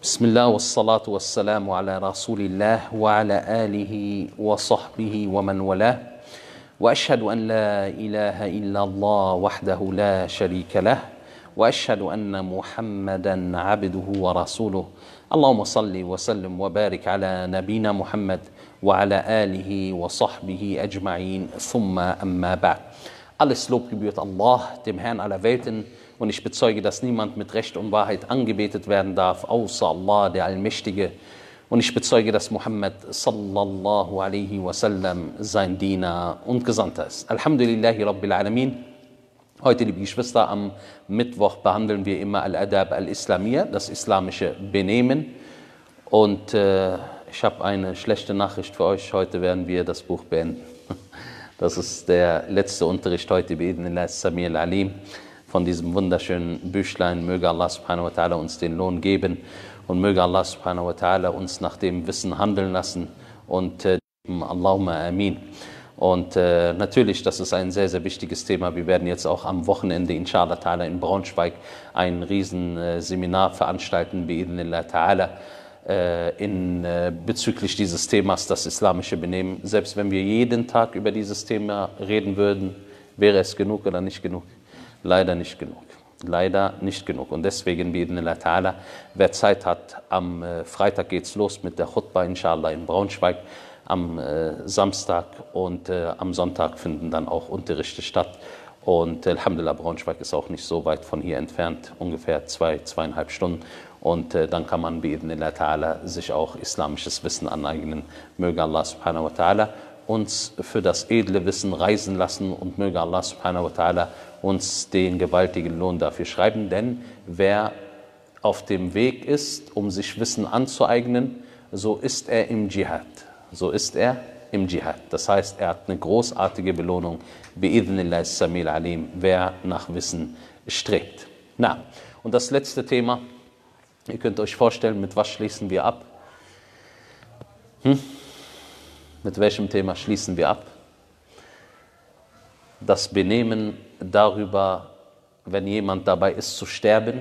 بسم الله والصلاة والسلام على رسول الله وعلى آله وصحبه ومن والاه وأشهد أن لا إله إلا الله وحده لا شريك له وأشهد أن محمدا عبده ورسوله اللهم صل وسلم وبارك على نبينا محمد وعلى آله وصحبه أجمعين ثم أما بعد. Alles Lob gebührt Allah, dem Herrn aller Welten, und ich bezeuge, dass niemand mit Recht und Wahrheit angebetet werden darf, außer Allah, der Allmächtige. Und ich bezeuge, dass Muhammad sallallahu alaihi wasallam sein Diener und Gesandter ist. Alhamdulillahi Rabbil Alamin. Heute, liebe Geschwister, am Mittwoch behandeln wir immer Al-Adab al-Islamiyya, das islamische Benehmen. Und ich habe eine schlechte Nachricht für euch. Heute werden wir das Buch beenden. Das ist der letzte Unterricht heute, bi'idhnillah as-Sami' al-Alim, von diesem wunderschönen Büchlein. Möge Allah subhanahu wa ta'ala uns den Lohn geben und möge Allah subhanahu wa ta'ala uns nach dem Wissen handeln lassen und Allahumma amin. Und natürlich, das ist ein sehr, sehr wichtiges Thema. Wir werden jetzt auch am Wochenende, inshallah ta'ala, in Braunschweig ein Riesenseminar veranstalten, bi'idhnillah ta'ala, bezüglich dieses Themas, das islamische Benehmen. Selbst wenn wir jeden Tag über dieses Thema reden würden, wäre es genug oder nicht genug? Leider nicht genug. Leider nicht genug. Und deswegen, bi'idhnillah ta'ala, wer Zeit hat, am Freitag geht's los mit der Khutbah, inshallah, in Braunschweig, am Samstag und am Sonntag finden dann auch Unterrichte statt. Und Alhamdulillah, Braunschweig ist auch nicht so weit von hier entfernt, ungefähr 2,5 Stunden. Und dann kann man bi'idhnillah ta'ala sich auch islamisches Wissen aneignen. Möge Allah subhanahu wa ta'ala uns für das edle Wissen reisen lassen und möge Allah subhanahu wa ta'ala uns den gewaltigen Lohn dafür schreiben. Denn wer auf dem Weg ist, um sich Wissen anzueignen, so ist er im Dschihad. So ist er im Dschihad. Das heißt, er hat eine großartige Belohnung, bi'idhnillah as-Sami' al-Alim, wer nach Wissen strebt. Na, und das letzte Thema, ihr könnt euch vorstellen, mit was schließen wir ab? Mit welchem Thema schließen wir ab? Das Benehmen darüber, wenn jemand dabei ist zu sterben,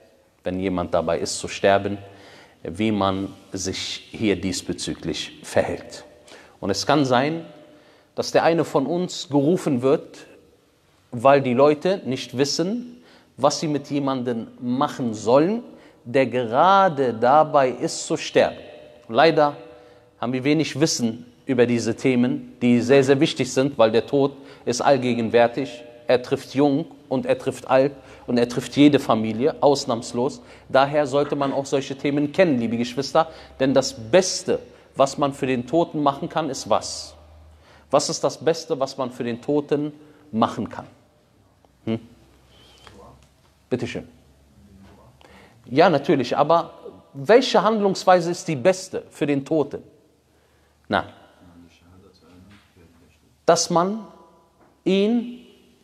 wie man sich hier diesbezüglich verhält. Und es kann sein, dass der eine von uns gerufen wird, weil die Leute nicht wissen, was sie mit jemandem machen sollen, der gerade dabei ist zu sterben. Leider haben wir wenig Wissen über diese Themen, die sehr, sehr wichtig sind, weil der Tod ist allgegenwärtig. Er trifft jung und er trifft alt und er trifft jede Familie, ausnahmslos. Daher sollte man auch solche Themen kennen, liebe Geschwister, denn das Beste, was man für den Toten machen kann, ist was? Was ist das Beste, was man für den Toten machen kann? Bitteschön. Ja, natürlich, aber welche Handlungsweise ist die beste für den Toten? Na, dass man ihn,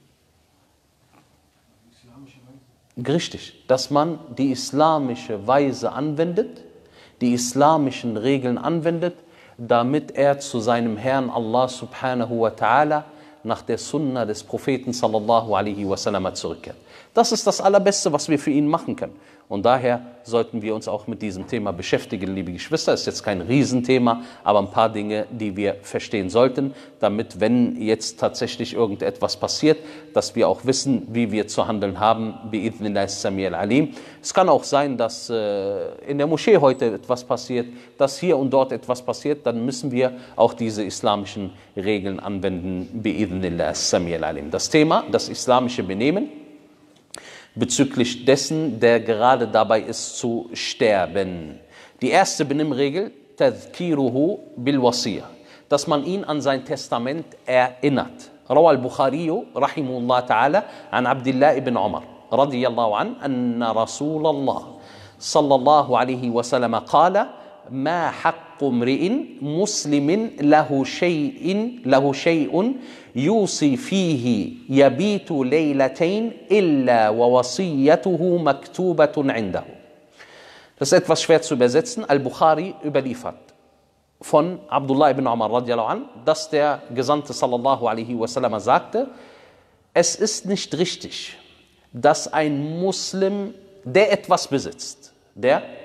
richtig, dass man die islamische Weise anwendet, die islamischen Regeln anwendet, damit er zu seinem Herrn Allah subhanahu wa ta'ala nach der Sunna des Propheten sallallahu alaihi wasallam zurückkehrt. Das ist das Allerbeste, was wir für ihn machen können. Und daher sollten wir uns auch mit diesem Thema beschäftigen, liebe Geschwister. Es ist jetzt kein Riesenthema, aber ein paar Dinge, die wir verstehen sollten, damit, wenn jetzt tatsächlich irgendetwas passiert, dass wir auch wissen, wie wir zu handeln haben, bi'idhnillah as-Sami' al-Alim. Es kann auch sein, dass in der Moschee heute etwas passiert, dass hier und dort etwas passiert, dann müssen wir auch diese islamischen Regeln anwenden, bi'idhnillah as-Sami' al-Alim. Das Thema, das islamische Benehmen, bezüglich dessen, der gerade dabei ist zu sterben. Die erste Benimmregel, tadhkiruhu bil wasiyah, dass man ihn an sein Testament erinnert. Rawa al-Bukhari rahimahullah ta'ala an Abdullah ibn Umar radiyallahu an anna Rasulallah sallallahu alaihi wasallam qala ma haqqu imri'in muslimin lahu shay'un yusi fihi yabitu leylatayn illa wa wasiyatuhu maktubatun indahu. Das ist etwas schwer zu übersetzen. Al-Bukhari überliefert von Abdullah ibn Umar radiallahu an, dass der Gesandte sallallahu alaihi wasallam sagte, es ist nicht richtig, dass ein Muslim, der etwas besitzt, der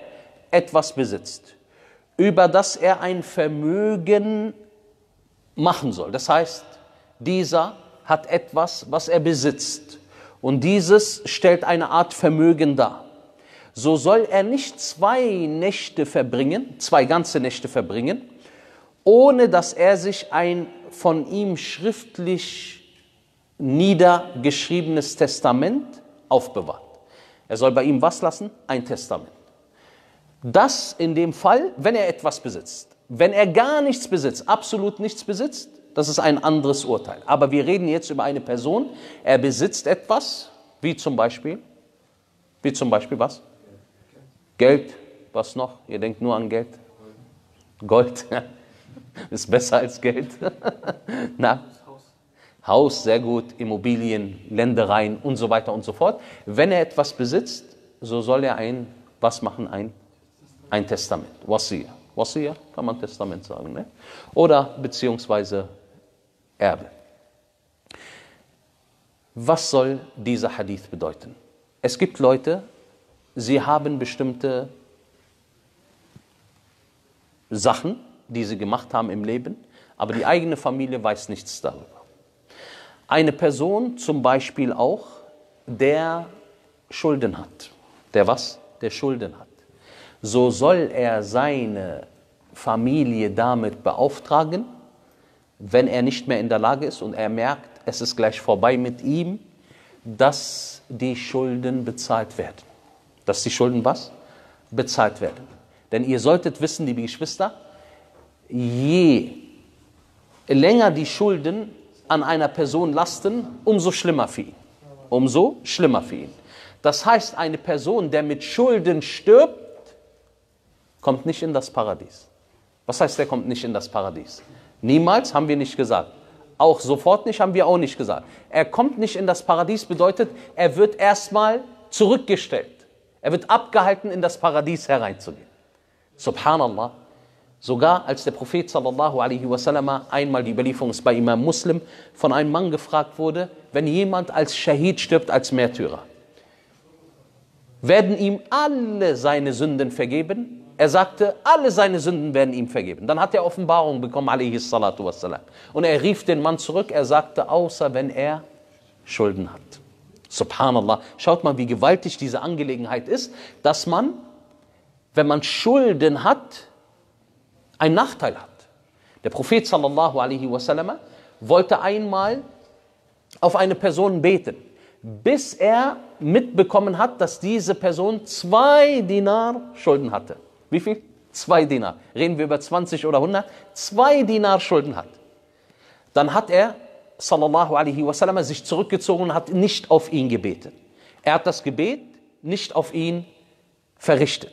etwas besitzt, über das er ein Vermögen machen soll. Das heißt, dieser hat etwas, was er besitzt, und dieses stellt eine Art Vermögen dar. So soll er nicht 2 Nächte verbringen, 2 ganze Nächte verbringen, ohne dass er sich ein von ihm schriftlich niedergeschriebenes Testament aufbewahrt. Er soll bei ihm was lassen? Ein Testament. Das in dem Fall, wenn er etwas besitzt. Wenn er gar nichts besitzt, absolut nichts besitzt, das ist ein anderes Urteil. Aber wir reden jetzt über eine Person, er besitzt etwas, wie zum Beispiel was? Geld. Was noch? Ihr denkt nur an Geld. Gold. Ist besser als Geld. Na? Haus, sehr gut. Immobilien, Ländereien und so weiter und so fort. Wenn er etwas besitzt, so soll er was machen? Ein Testament. Wasiya. Wasiya kann man Testament sagen. Ne? Oder beziehungsweise Erbe. Was soll dieser Hadith bedeuten? Es gibt Leute, sie haben bestimmte Sachen, die sie gemacht haben im Leben, aber die eigene Familie weiß nichts darüber. Eine Person zum Beispiel auch, der Schulden hat. Der was? Der Schulden hat. So soll er seine Familie damit beauftragen, wenn er nicht mehr in der Lage ist und er merkt, es ist gleich vorbei mit ihm, dass die Schulden bezahlt werden. Dass die Schulden was? Bezahlt werden. Denn ihr solltet wissen, liebe Geschwister, je länger die Schulden an einer Person lasten, umso schlimmer für ihn. Umso schlimmer für ihn. Das heißt, eine Person, der mit Schulden stirbt, kommt nicht in das Paradies. Was heißt, der kommt nicht in das Paradies? Niemals, haben wir nicht gesagt. Auch sofort nicht, haben wir auch nicht gesagt. Er kommt nicht in das Paradies bedeutet, er wird erstmal zurückgestellt. Er wird abgehalten, in das Paradies hereinzugehen. Subhanallah. Sogar als der Prophet sallallahu alaihi wasallam, einmal die Überlieferung ist bei Imam Muslim, von einem Mann gefragt wurde, wenn jemand als Schahid stirbt, als Märtyrer, werden ihm alle seine Sünden vergeben? Er sagte, alle seine Sünden werden ihm vergeben. Dann hat er Offenbarung bekommen, alaihi salatu wassalam. Und er rief den Mann zurück, er sagte, außer wenn er Schulden hat. Subhanallah. Schaut mal, wie gewaltig diese Angelegenheit ist, dass man, wenn man Schulden hat, einen Nachteil hat. Der Prophet sallallahu alaihi wasallam wollte einmal auf eine Person beten, bis er mitbekommen hat, dass diese Person 2 Dinar Schulden hatte. Wie viel? 2 Dinar. Reden wir über 20 oder 100? 2 Dinar Schulden hat. Dann hat er, sallallahu alaihi wasallam, sich zurückgezogen und hat nicht auf ihn gebetet. Er hat das Gebet nicht auf ihn verrichtet.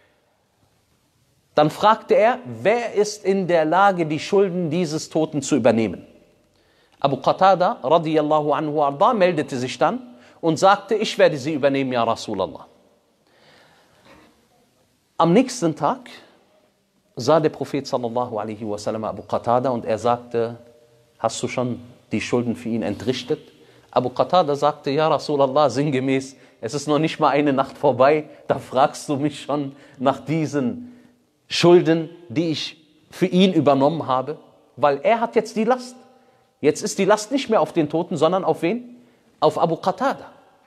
Dann fragte er, wer ist in der Lage, die Schulden dieses Toten zu übernehmen? Abu Qatada, radiyallahu anhu arda, meldete sich dann und sagte, ich werde sie übernehmen, ja Rasulallah. Am nächsten Tag sah der Prophet sallallahu alaihi wasallam Abu Qatada und er sagte, hast du schon die Schulden für ihn entrichtet? Abu Qatada sagte, ja Rasulallah, sinngemäß, es ist noch nicht mal eine Nacht vorbei, da fragst du mich schon nach diesen Schulden, die ich für ihn übernommen habe, weil er hat jetzt die Last. Jetzt ist die Last nicht mehr auf den Toten, sondern auf wen? Auf Abu Qatada.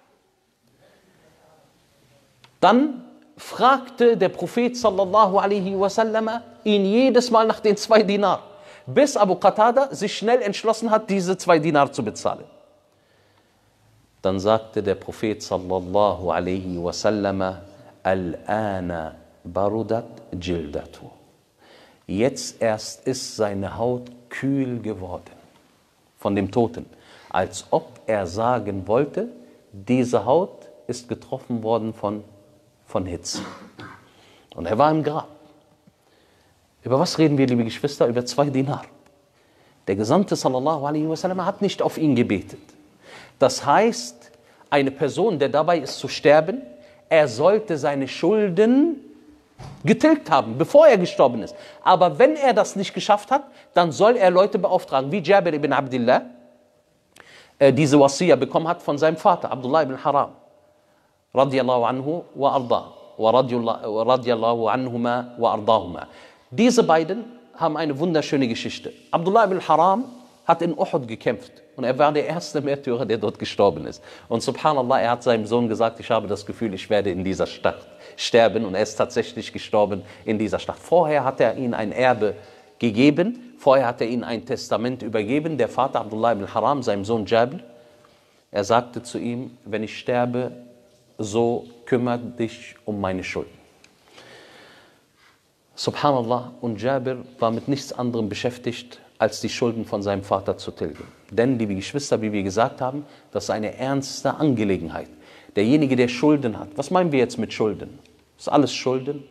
Dann fragte der Prophet sallallahu alaihi wasallam ihn jedes Mal nach den 2 Dinar, bis Abu Qatada sich schnell entschlossen hat, diese 2 Dinar zu bezahlen. Dann sagte der Prophet sallallahu alaihi wasallam, Al-ana barudat jildatu. Jetzt erst ist seine Haut kühl geworden von dem Toten, als ob er sagen wollte, diese Haut ist getroffen worden von Hitze. Und er war im Grab. Über was reden wir, liebe Geschwister? Über 2 Dinar. Der Gesandte sallallahu alaihi wasallam hat nicht auf ihn gebetet. Das heißt, eine Person, der dabei ist zu sterben, er sollte seine Schulden getilgt haben, bevor er gestorben ist. Aber wenn er das nicht geschafft hat, dann soll er Leute beauftragen, wie Jabir ibn Abdullah diese Wasiya bekommen hat von seinem Vater, Abdullah ibn Haram, radiyallahu anhu wa arda. radiyallahu anhuma wa ardahuma. Diese beiden haben eine wunderschöne Geschichte. Abdullah ibn Haram hat in Uhud gekämpft und er war der erste Märtyrer, der dort gestorben ist. Und subhanallah, er hat seinem Sohn gesagt, ich habe das Gefühl, ich werde in dieser Stadt sterben, und er ist tatsächlich gestorben in dieser Stadt. Vorher hat er ihnen ein Erbe gegeben, vorher hat er ihnen ein Testament übergeben, der Vater Abdullah ibn Haram, seinem Sohn Jabir. Er sagte zu ihm, wenn ich sterbe, so kümmere dich um meine Schulden. Subhanallah, und Jabir war mit nichts anderem beschäftigt, als die Schulden von seinem Vater zu tilgen. Denn, liebe Geschwister, wie wir gesagt haben, das ist eine ernste Angelegenheit. Derjenige, der Schulden hat, was meinen wir jetzt mit Schulden? Das ist alles Schulden.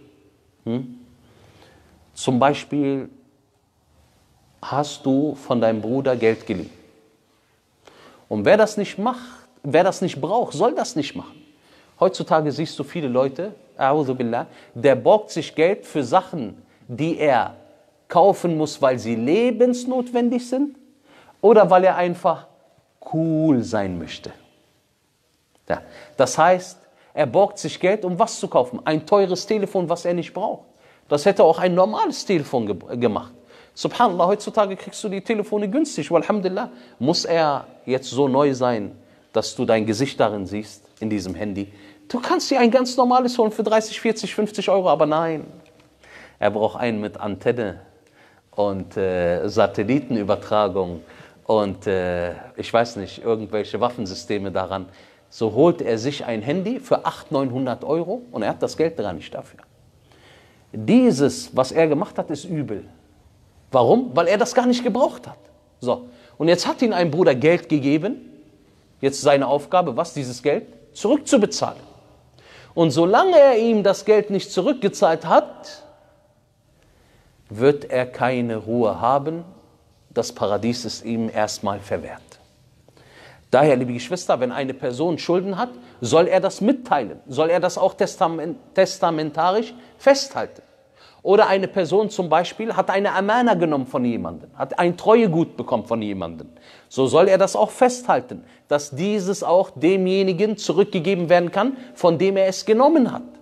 Zum Beispiel hast du von deinem Bruder Geld geliehen. Und wer das nicht macht, wer das nicht braucht, soll das nicht machen. Heutzutage siehst du viele Leute, a'udhu billah, der borgt sich Geld für Sachen, die er kaufen muss, weil sie lebensnotwendig sind, oder weil er einfach cool sein möchte. Ja. Das heißt, er borgt sich Geld, um was zu kaufen? Ein teures Telefon, was er nicht braucht. Das hätte auch ein normales Telefon gemacht. Subhanallah, heutzutage kriegst du die Telefone günstig. Walhamdulillah. Muss er jetzt so neu sein, dass du dein Gesicht darin siehst, in diesem Handy? Du kannst dir ein ganz normales holen für 30, 40, 50 Euro, aber nein. Er braucht einen mit Antenne und Satellitenübertragung und ich weiß nicht, irgendwelche Waffensysteme daran. So holt er sich ein Handy für 800, 900 Euro und er hat das Geld gar nicht dafür. Dieses, was er gemacht hat, ist übel. Warum? Weil er das gar nicht gebraucht hat. So. Und jetzt hat ihm ein Bruder Geld gegeben. Jetzt seine Aufgabe, was? Dieses Geld zurückzubezahlen. Und solange er ihm das Geld nicht zurückgezahlt hat, wird er keine Ruhe haben. Das Paradies ist ihm erstmal verwehrt. Daher, liebe Geschwister, wenn eine Person Schulden hat, soll er das mitteilen. Soll er das auch testamentarisch festhalten. Oder eine Person zum Beispiel hat eine Amana genommen von jemandem, hat ein Treuegut bekommen von jemandem. So soll er das auch festhalten, dass dieses auch demjenigen zurückgegeben werden kann, von dem er es genommen hat.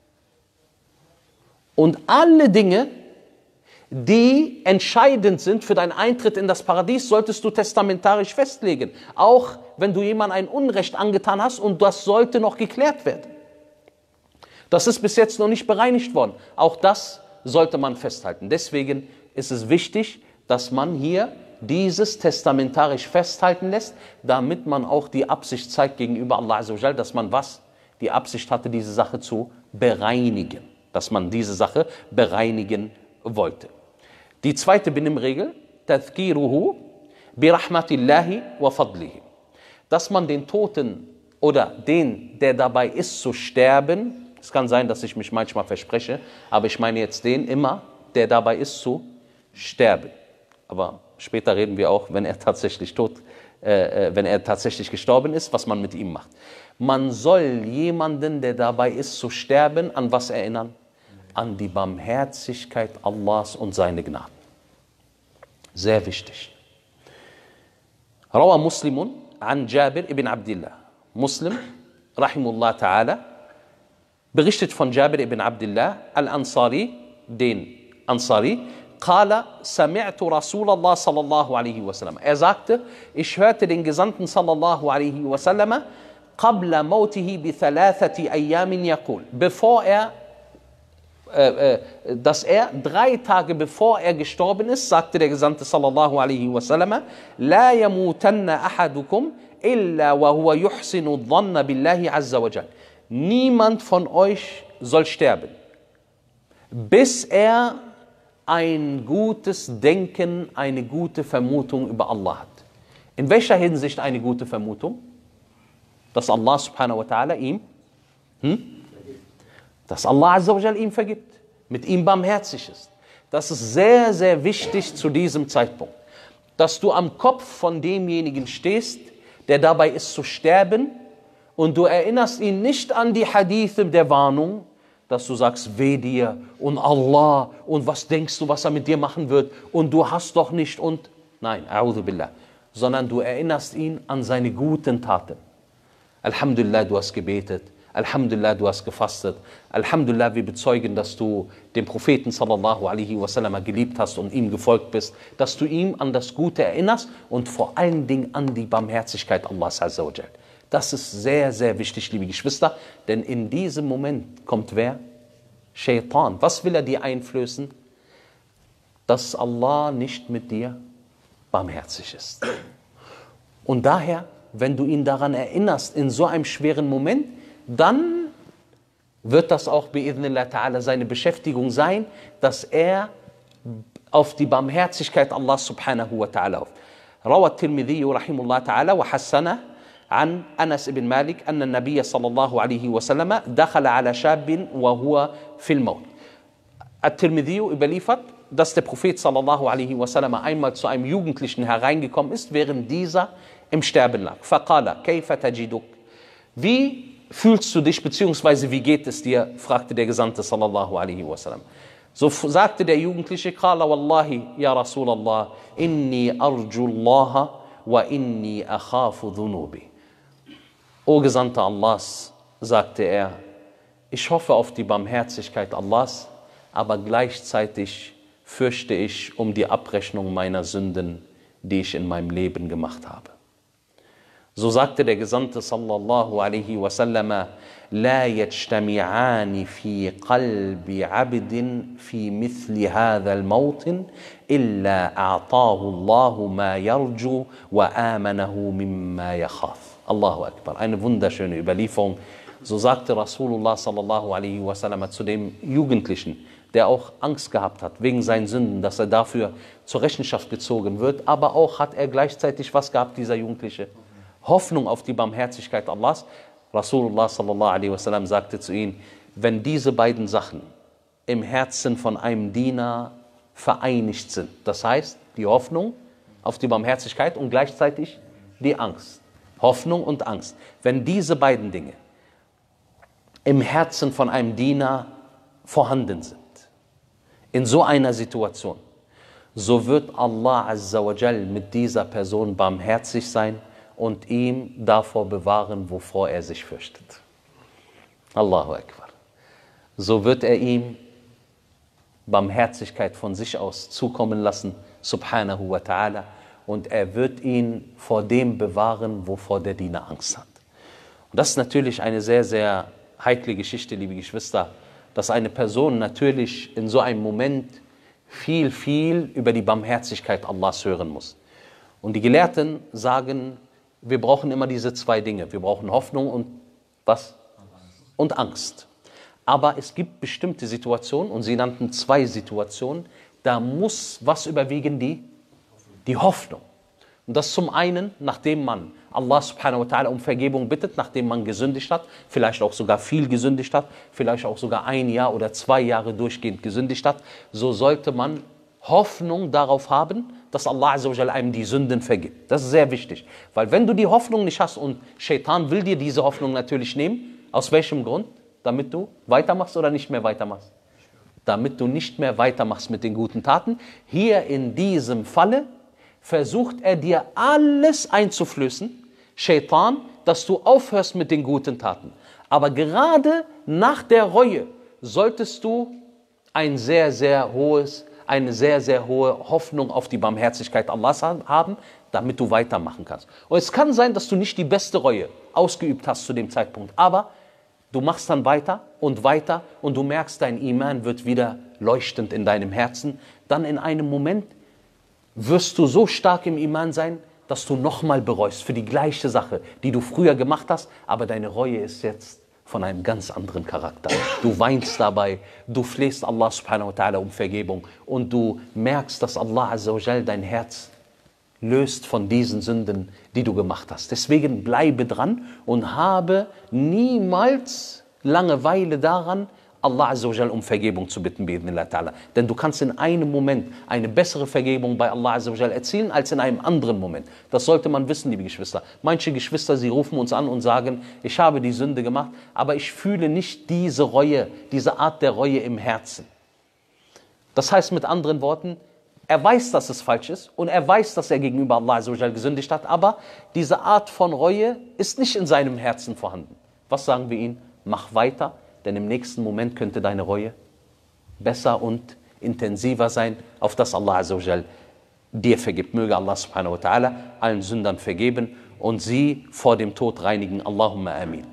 Und alle Dinge, die entscheidend sind für deinen Eintritt in das Paradies, solltest du testamentarisch festlegen. Auch wenn du jemandem ein Unrecht angetan hast, und das sollte noch geklärt werden. Das ist bis jetzt noch nicht bereinigt worden. Auch das sollte man festhalten. Deswegen ist es wichtig, dass man hier dieses testamentarisch festhalten lässt, damit man auch die Absicht zeigt gegenüber Allah Azza wa Jal, dass man was? Die Absicht hatte, diese Sache zu bereinigen. Dass man diese Sache bereinigen wollte. Die zweite Benimmregel, Tadhkiruhu bi rahmatillahi wa fadlihi. Dass man den Toten oder den, der dabei ist zu sterben, es kann sein, dass ich mich manchmal verspreche, aber ich meine jetzt den immer, der dabei ist zu sterben. Aber später reden wir auch, wenn er tatsächlich wenn er tatsächlich gestorben ist, was man mit ihm macht. Man soll jemanden, der dabei ist zu sterben, an was erinnern? An die Barmherzigkeit Allahs und seine Gnaden. Sehr wichtig. Rawa Muslimun an Jabir ibn Abdillah. Muslim, rahimullah ta'ala, berichtet von Jabir ibn Abdillah al-Ansari, den Ansari, قال سمعت رسول الله صلى الله عليه وسلم. Er sagte, ich hörte den Gesandten sallallahu alaihi wasallam قبل موته بثلاثة أيام يقول, bevor dass er 3 Tage bevor er gestorben ist, sagte der Gesandte sallallahu alaihi wasallam, لا يموتن أحدكم إلا وهو يحسن الظن بالله عز وجل. Niemand von euch soll sterben, bis er ein gutes Denken, eine gute Vermutung über Allah hat. In welcher Hinsicht eine gute Vermutung? Dass Allah subhanahu wa ta'ala ihm, dass Allah azza wa jal ihm vergibt, mit ihm barmherzig ist. Das ist sehr, sehr wichtig zu diesem Zeitpunkt. Dass du am Kopf von demjenigen stehst, der dabei ist zu sterben, und du erinnerst ihn nicht an die Hadithe der Warnung, dass du sagst, weh dir und Allah und was denkst du, was er mit dir machen wird und du hast doch nicht und... Nein, a'udhu billah. Sondern du erinnerst ihn an seine guten Taten. Alhamdulillah, du hast gebetet. Alhamdulillah, du hast gefastet. Alhamdulillah, wir bezeugen, dass du den Propheten sallallahu alaihi wasallam geliebt hast und ihm gefolgt bist, dass du ihm an das Gute erinnerst und vor allen Dingen an die Barmherzigkeit Allahs azza wa jal. Das ist sehr, sehr wichtig, liebe Geschwister, denn in diesem Moment kommt wer? Shaitan. Was will er dir einflößen? Dass Allah nicht mit dir barmherzig ist. Und daher, wenn du ihn daran erinnerst, in so einem schweren Moment, dann wird das auch bi'idhnillah ta'ala seine Beschäftigung sein, dass er auf die Barmherzigkeit Allah subhanahu wa ta'ala hofft. روى الترمذي رحمه الله تعالى وحسنه عن أنس بن مالك أن النبي صلى الله عليه وسلم دخل على شاب وهو في الموت. At-Tirmidhi überliefert, dass der Prophet sallallahu alaihi wasallam einmal zu einem Jugendlichen hereingekommen ist, während dieser im Sterben lag. Faqala, kayfa tajiduk? Wie fühlst du dich, beziehungsweise wie geht es dir? Fragte der Gesandte sallallahu alaihi wasallam. So sagte der Jugendliche, Qala wallahi, ya Rasulallah, inni arju Allah wa inni akhafu dhunubi. O Gesandter Allahs, sagte er, ich hoffe auf die Barmherzigkeit Allahs, aber gleichzeitig fürchte ich um die Abrechnung meiner Sünden, die ich in meinem Leben gemacht habe. So sagte der Gesandte sallallahu alaihi wasallam, لا يجتمعان في قلب عبد في مثل هذا الموطن إلا أعطاه الله ما يرجو وآمنه مما يخاف. Allahu Akbar. Eine wunderschöne Überlieferung. So sagte Rasulullah sallallahu alaihi wasallam zu dem Jugendlichen, der auch Angst gehabt hat wegen seinen Sünden, dass er dafür zur Rechenschaft gezogen wird, aber auch hat er gleichzeitig was gehabt, dieser Jugendliche? Hoffnung auf die Barmherzigkeit Allahs. Rasulullah sallallahu alaihi wasallam sagte zu ihm, wenn diese beiden Sachen im Herzen von einem Diener vereinigt sind, das heißt die Hoffnung auf die Barmherzigkeit und gleichzeitig die Angst, Hoffnung und Angst, wenn diese beiden Dinge im Herzen von einem Diener vorhanden sind, in so einer Situation, so wird Allah azza wa jal mit dieser Person barmherzig sein und ihm davor bewahren, wovor er sich fürchtet. Allahu Akbar. So wird er ihm Barmherzigkeit von sich aus zukommen lassen, subhanahu wa ta'ala, und er wird ihn vor dem bewahren, wovor der Diener Angst hat. Und das ist natürlich eine sehr, sehr heikle Geschichte, liebe Geschwister, dass eine Person natürlich in so einem Moment viel über die Barmherzigkeit Allahs hören muss. Und die Gelehrten sagen, wir brauchen immer diese zwei Dinge. Wir brauchen Hoffnung und was? Und Angst. Aber es gibt bestimmte Situationen, und sie nannten zwei Situationen, da muss was überwiegen? Die Hoffnung. Und das zum einen, nachdem man Allah subhanahu wa ta'ala um Vergebung bittet, nachdem man gesündigt hat, vielleicht auch sogar viel gesündigt hat, vielleicht auch sogar 1 Jahr oder 2 Jahre durchgehend gesündigt hat, so sollte man Hoffnung darauf haben, dass Allah azza wa jalla einem die Sünden vergibt. Das ist sehr wichtig, weil wenn du die Hoffnung nicht hast und Shaitan will dir diese Hoffnung natürlich nehmen, aus welchem Grund? Damit du weitermachst oder nicht mehr weitermachst? Damit du nicht mehr weitermachst mit den guten Taten. Hier in diesem Falle versucht er dir alles einzuflößen, Shaitan, dass du aufhörst mit den guten Taten. Aber gerade nach der Reue solltest du eine sehr, sehr hohe Hoffnung auf die Barmherzigkeit Allahs haben, damit du weitermachen kannst. Und es kann sein, dass du nicht die beste Reue ausgeübt hast zu dem Zeitpunkt, aber du machst dann weiter und du merkst, dein Iman wird wieder leuchtend in deinem Herzen. Dann in einem Moment wirst du so stark im Iman sein, dass du nochmal bereust für die gleiche Sache, die du früher gemacht hast, aber deine Reue ist jetzt von einem ganz anderen Charakter. Du weinst dabei, du flehst Allah subhanahu wa ta'ala um Vergebung und du merkst, dass Allah azza wa jal dein Herz löst von diesen Sünden, die du gemacht hast. Deswegen bleibe dran und habe niemals Langeweile daran, Allah azza wa jal um Vergebung zu bitten, bi'idhnillah ta'ala. Denn du kannst in einem Moment eine bessere Vergebung bei Allah azza wa jal erzielen, als in einem anderen Moment. Das sollte man wissen, liebe Geschwister. Manche Geschwister, sie rufen uns an und sagen, ich habe die Sünde gemacht, aber ich fühle nicht diese Reue, diese Art der Reue im Herzen. Das heißt mit anderen Worten, er weiß, dass es falsch ist und er weiß, dass er gegenüber Allah azza wa jal gesündigt hat, aber diese Art von Reue ist nicht in seinem Herzen vorhanden. Was sagen wir ihm? mach weiter, denn im nächsten Moment könnte deine Reue besser und intensiver sein, auf das Allah Azza wa Jal dir vergibt. Möge Allah subhanahu wa ta'ala allen Sündern vergeben und sie vor dem Tod reinigen. Allahumma amin.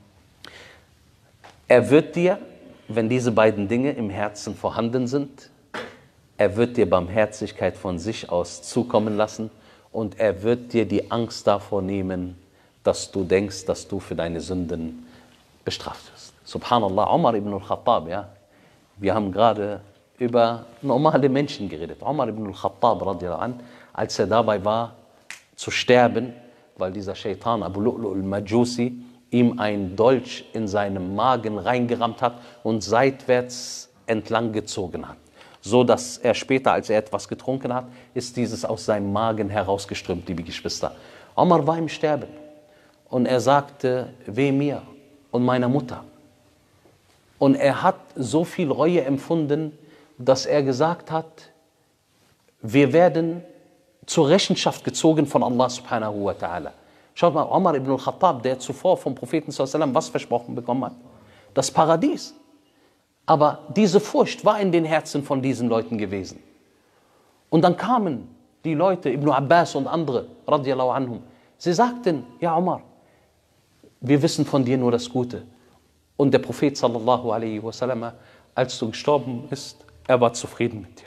Er wird dir, wenn diese beiden Dinge im Herzen vorhanden sind, er wird dir Barmherzigkeit von sich aus zukommen lassen und er wird dir die Angst davor nehmen, dass du denkst, dass du für deine Sünden bestraft wirst. Subhanallah, Umar ibn al-Khattab, ja. Wir haben gerade über normale Menschen geredet. Umar ibn al-Khattab, radiallahu anh, als er dabei war zu sterben, weil dieser Shaitan Abu Lu'lu al-Majusi ihm ein Dolch in seinem Magen reingerammt hat und seitwärts entlang gezogen hat. So dass er später, als er etwas getrunken hat, ist dieses aus seinem Magen herausgeströmt, liebe Geschwister. Omar war im Sterben und er sagte, weh mir und meiner Mutter. Und er hat so viel Reue empfunden, dass er gesagt hat, wir werden zur Rechenschaft gezogen von Allah subhanahu wa ta'ala. Schaut mal, Umar ibn al-Khattab, der zuvor vom Propheten sallallahu alaihi wasallam was versprochen bekommen hat? Das Paradies. Aber diese Furcht war in den Herzen von diesen Leuten gewesen. Und dann kamen die Leute, Ibn Abbas und andere, radiallahu anhum. Sie sagten, ja Umar, wir wissen von dir nur das Gute. Und der Prophet sallallahu alaihi wasallam, als du gestorben bist, er war zufrieden mit dir.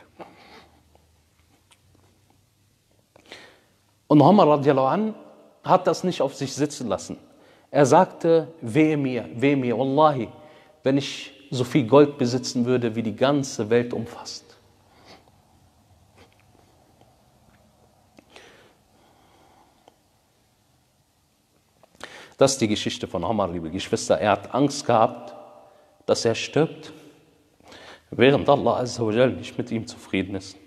Und Umar radiallahu anh hat das nicht auf sich sitzen lassen. Er sagte, wehe mir, wallahi, wenn ich so viel Gold besitzen würde, wie die ganze Welt umfasst. Das ist die Geschichte von Umar, liebe Geschwister. Er hat Angst gehabt, dass er stirbt, während Allah Azza wa Jal nicht mit ihm zufrieden ist.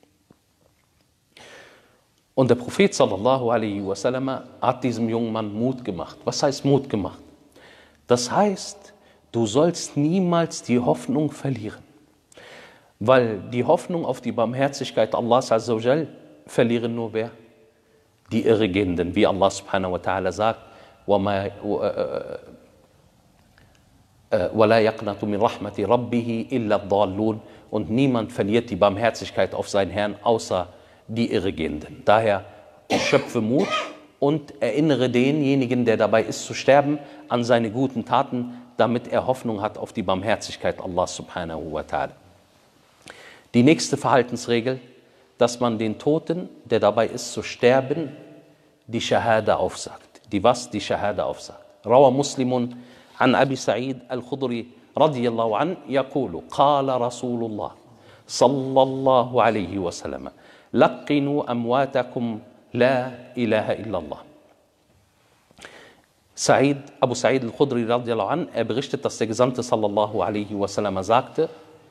Und der Prophet sallallahu alaihi wasallam hat diesem jungen Mann Mut gemacht. Was heißt Mut gemacht? Das heißt, du sollst niemals die Hoffnung verlieren. Weil die Hoffnung auf die Barmherzigkeit Allahs Azza wa Jal verlieren nur wer? Die Irregehenden, wie Allah subhanahu wa ta'ala sagt, وَلَا يَقْنَطُ مِنْ رَحْمَةِ رَبِّهِ إِلَّا الضَّالُّونَ. Und niemand verliert die Barmherzigkeit auf seinen Herrn, außer die Irregehenden. Daher schöpfe Mut und erinnere denjenigen, der dabei ist zu sterben, an seine guten Taten, damit er Hoffnung hat auf die Barmherzigkeit Allah subhanahu wa ta'ala. Die nächste Verhaltensregel, dass man den Toten, der dabei ist zu sterben, die Shahada aufsagt. Die was? Die Shahada aufsagt. Rawa Muslimun an Abi Sa'id al-Khudri radiyallahu an yaqulu qala Rasulullah sallallahu alayhi wa sallam laqinu amwatakum la ilaha illallah. Abu Sa'id al-Khudri radiyallahu an, er berichtet, dass der Gesandte sallallahu alaihi wasallam sagte,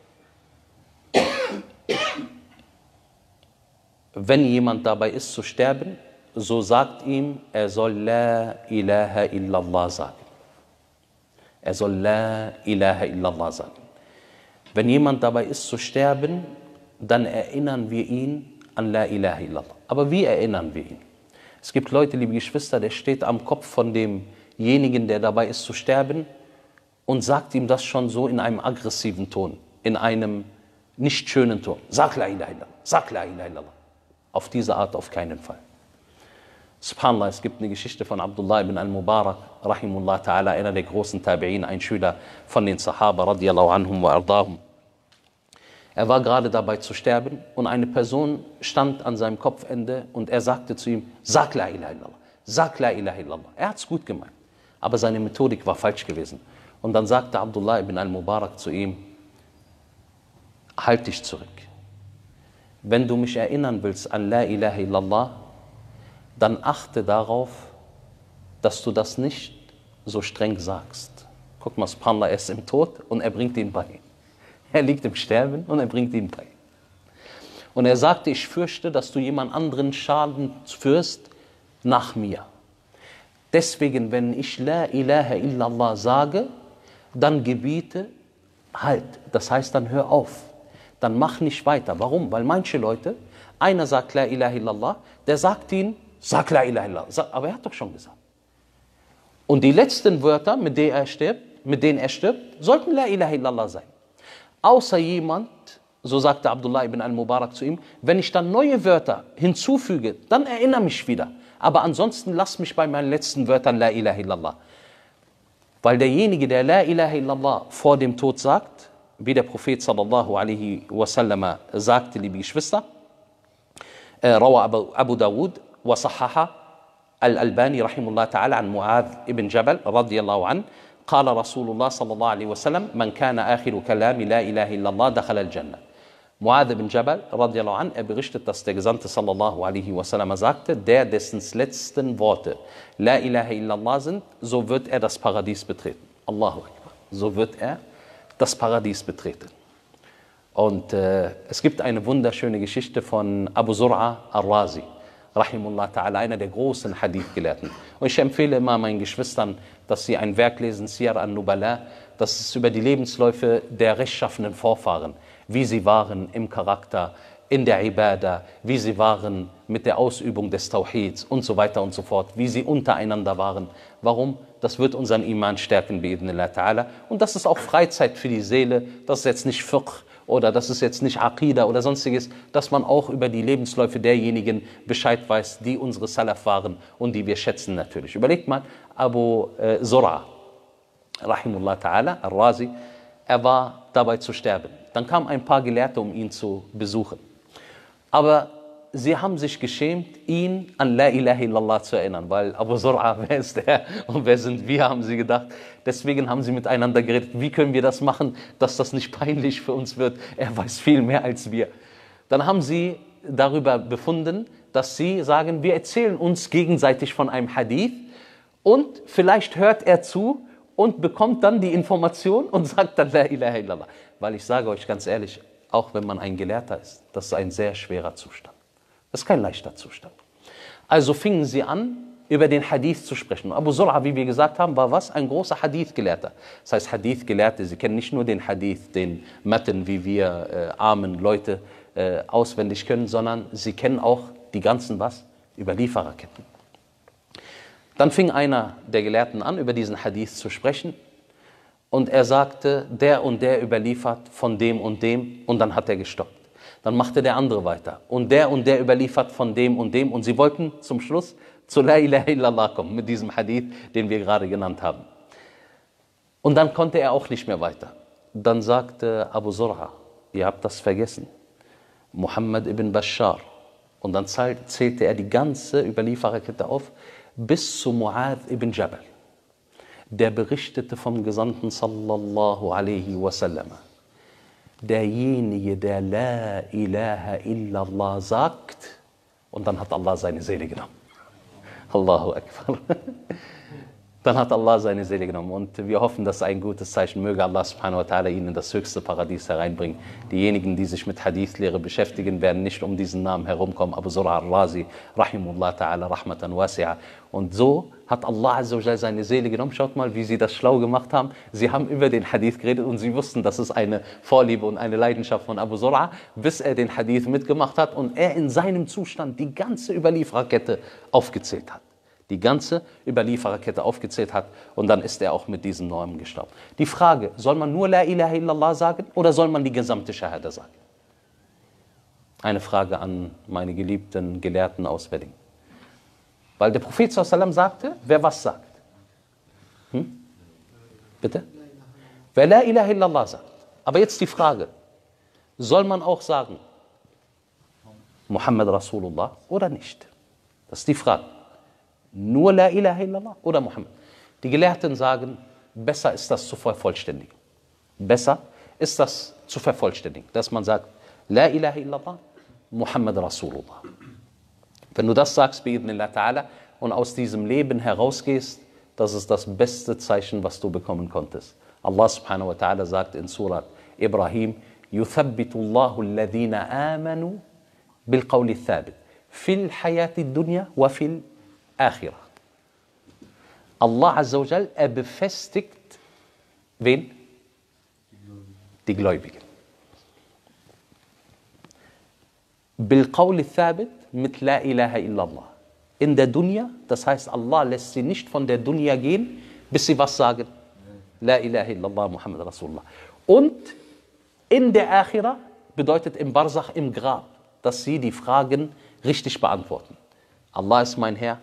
wenn jemand dabei ist zu sterben, so sagt ihm, er soll La ilaha illallah sagen. Er soll La ilaha illallah sagen. Wenn jemand dabei ist zu sterben, dann erinnern wir ihn an La ilaha illallah. Aber wie erinnern wir ihn? Es gibt Leute, liebe Geschwister, der steht am Kopf von demjenigen, der dabei ist zu sterben und sagt ihm das schon so in einem aggressiven Ton, in einem nicht schönen Ton. Sag La ilaha illallah, sag La ilaha illallah. Auf diese Art auf keinen Fall. Subhanallah, es gibt eine Geschichte von Abdullah ibn al-Mubarak, rahimullah ta'ala, einer der großen Tabi'in, ein Schüler von den Sahaba, radiallahu anhum wa ardahum. Er war gerade dabei zu sterben und eine Person stand an seinem Kopfende und er sagte zu ihm, sag La ilaha illallah, sag La ilaha illallah. Er hat es gut gemeint, aber seine Methodik war falsch gewesen. Und dann sagte Abdullah ibn al-Mubarak zu ihm, halt dich zurück. Wenn du mich erinnern willst an La ilaha illallah, dann achte darauf, dass du das nicht so streng sagst. Guck mal, subhanallah, er ist im Tod und er bringt ihn bei. Er liegt im Sterben und er bringt ihn bei. Und er sagte, ich fürchte, dass du jemand anderen Schaden führst nach mir. Deswegen, wenn ich La ilaha illallah sage, dann gebiete halt. Das heißt, dann hör auf. Dann mach nicht weiter. Warum? Weil manche Leute, einer sagt La ilaha illallah, der sagt ihnen, sag La ilaha illallah. Aber er hat doch schon gesagt. Und die letzten Wörter, mit denen er stirbt, mit denen er stirbt, sollten La ilaha illallah sein. Außer jemand, so sagte Abdullah ibn al-Mubarak zu ihm, wenn ich dann neue Wörter hinzufüge, dann erinnere mich wieder. Aber ansonsten lass mich bei meinen letzten Wörtern La ilaha illallah. Weil derjenige, der La ilaha illallah vor dem Tod sagt, wie der Prophet sallallahu alaihi wasallam sagte, liebe Geschwister, روى أبو داود وصحح الألباني رحمه الله تعالى عن معاذ بن جبل رضي الله عنه قال رسول الله صلى الله عليه وسلم من كان آخر كلام لا إله إلا الله دخل الجنة. Muad ibn Jabal radiallahu an, berichtet, dass der Gesandte sallallahu alaihi wasallam sagte, der dessen letzten Worte La ilaha illallah sind, so wird er das Paradies betreten. Allahu Akbar. So wird er das Paradies betreten. Und es gibt eine wunderschöne Geschichte von Abu Zur'a al-Razi, rahimullah ta'ala, einer der großen Hadith-Gelehrten. Und ich empfehle immer meinen Geschwistern, dass sie ein Werk lesen, Siyar al-Nubala, das ist über die Lebensläufe der rechtschaffenen Vorfahren, wie sie waren im Charakter, in der Ibadah, wie sie waren mit der Ausübung des Tawhids und so weiter und so fort, wie sie untereinander waren. Warum? Das wird unseren Iman stärken, bi'idhnillah ta'ala. Und das ist auch Freizeit für die Seele, das ist jetzt nicht Fiqh oder das ist jetzt nicht Aqidah oder sonstiges, dass man auch über die Lebensläufe derjenigen Bescheid weiß, die unsere Salaf waren und die wir schätzen natürlich. Überlegt mal, Abu Zur'a, rahimullah ta'ala, al-Razi, er war dabei zu sterben. Dann kamen ein paar Gelehrte, um ihn zu besuchen. Aber sie haben sich geschämt, ihn an La ilaha illallah zu erinnern, weil Abu Zur'a, wer ist der und wer sind wir, haben sie gedacht. Deswegen haben sie miteinander geredet, wie können wir das machen, dass das nicht peinlich für uns wird. Er weiß viel mehr als wir. Dann haben sie darüber befunden, dass sie sagen, wir erzählen uns gegenseitig von einem Hadith und vielleicht hört er zu und bekommt dann die Information und sagt dann La ilaha illallah. Weil ich sage euch ganz ehrlich, auch wenn man ein Gelehrter ist, das ist ein sehr schwerer Zustand. Das ist kein leichter Zustand. Also fingen sie an, über den Hadith zu sprechen. Abu Zur'a, wie wir gesagt haben, war was? Ein großer Hadith-Gelehrter. Das heißt, Hadith-Gelehrte, sie kennen nicht nur den Hadith, den Matten, wie wir armen Leute auswendig können, sondern sie kennen auch die ganzen was? Überliefererketten. Dann fing einer der Gelehrten an, über diesen Hadith zu sprechen. Und er sagte, der und der überliefert von dem und dem. Und dann hat er gestoppt. Dann machte der andere weiter. Und der überliefert von dem und dem. Und sie wollten zum Schluss zu La ilaha illallah kommen, mit diesem Hadith, den wir gerade genannt haben. Und dann konnte er auch nicht mehr weiter. Dann sagte Abu Zur'a, ihr habt das vergessen. Muhammad ibn Bashar. Und dann zählte er die ganze Überliefererkette auf, bis zu Mu'adh ibn Jabal. Der berichtete vom Gesandten sallallahu alaihi wasallam. Derjenige, der La ilaha illallah sagt, und dann hat Allah seine Seele genommen. Allahu Akbar. Dann hat Allah seine Seele genommen. Und wir hoffen, das ist ein gutes Zeichen. Möge Allah subhanahu wa ta'ala ihnen in das höchste Paradies hereinbringen. Diejenigen, die sich mit Hadithlehre beschäftigen, werden nicht um diesen Namen herumkommen. Abu Zur'a al-Razi, rahimullah ta'ala, rahmatan wasi'a. Und so hat Allah azza wa jalla seine Seele genommen. Schaut mal, wie sie das schlau gemacht haben. Sie haben über den Hadith geredet und sie wussten, das ist eine Vorliebe und eine Leidenschaft von Abu Zur'a, bis er den Hadith mitgemacht hat und er in seinem Zustand die ganze Überliefererkette aufgezählt hat. Die ganze Überliefererkette aufgezählt hat und dann ist er auch mit diesen Normen gestorben. Die Frage, soll man nur La ilaha illallah sagen oder soll man die gesamte Shahada sagen? Eine Frage an meine geliebten Gelehrten aus Wedding. Weil der Prophet sallallahu sagte, wer was sagt. Bitte? Wer La ilaha illallah sagt. Aber jetzt die Frage, soll man auch sagen, Muhammad Rasulullah oder nicht? Das ist die Frage. Nur La ilaha illallah oder Muhammad? Die Gelehrten sagen, besser ist das zu vervollständigen. Besser ist das zu vervollständigen, dass man sagt, La ilaha illallah, Muhammad Rasulullah. Wenn du das sagst, bi'idhnillah ta'ala, und aus diesem Leben herausgehst, das ist das beste Zeichen, was du bekommen konntest. Allah subhanahu wa ta'ala sagt in Surat Ibrahim, يُثَبِّتُ اللَّهُ الَّذِينَ آمَنُوا بِالْقَوْلِ الثَّابِتِ فِي الْحَيَاةِ الدُّنْيَا وَفِي Akhirah. Allah Azza wa Jal, er befestigt wen? Die Gläubigen. Bil Qawli Thabit mit La ilaha illallah. In der Dunya, das heißt, Allah lässt sie nicht von der Dunya gehen, bis sie was sagen? La ilaha illallah Muhammad Rasulullah. Und in der Akhira bedeutet im Barzach, im Grab, dass sie die Fragen richtig beantworten. Allah ist mein Herr.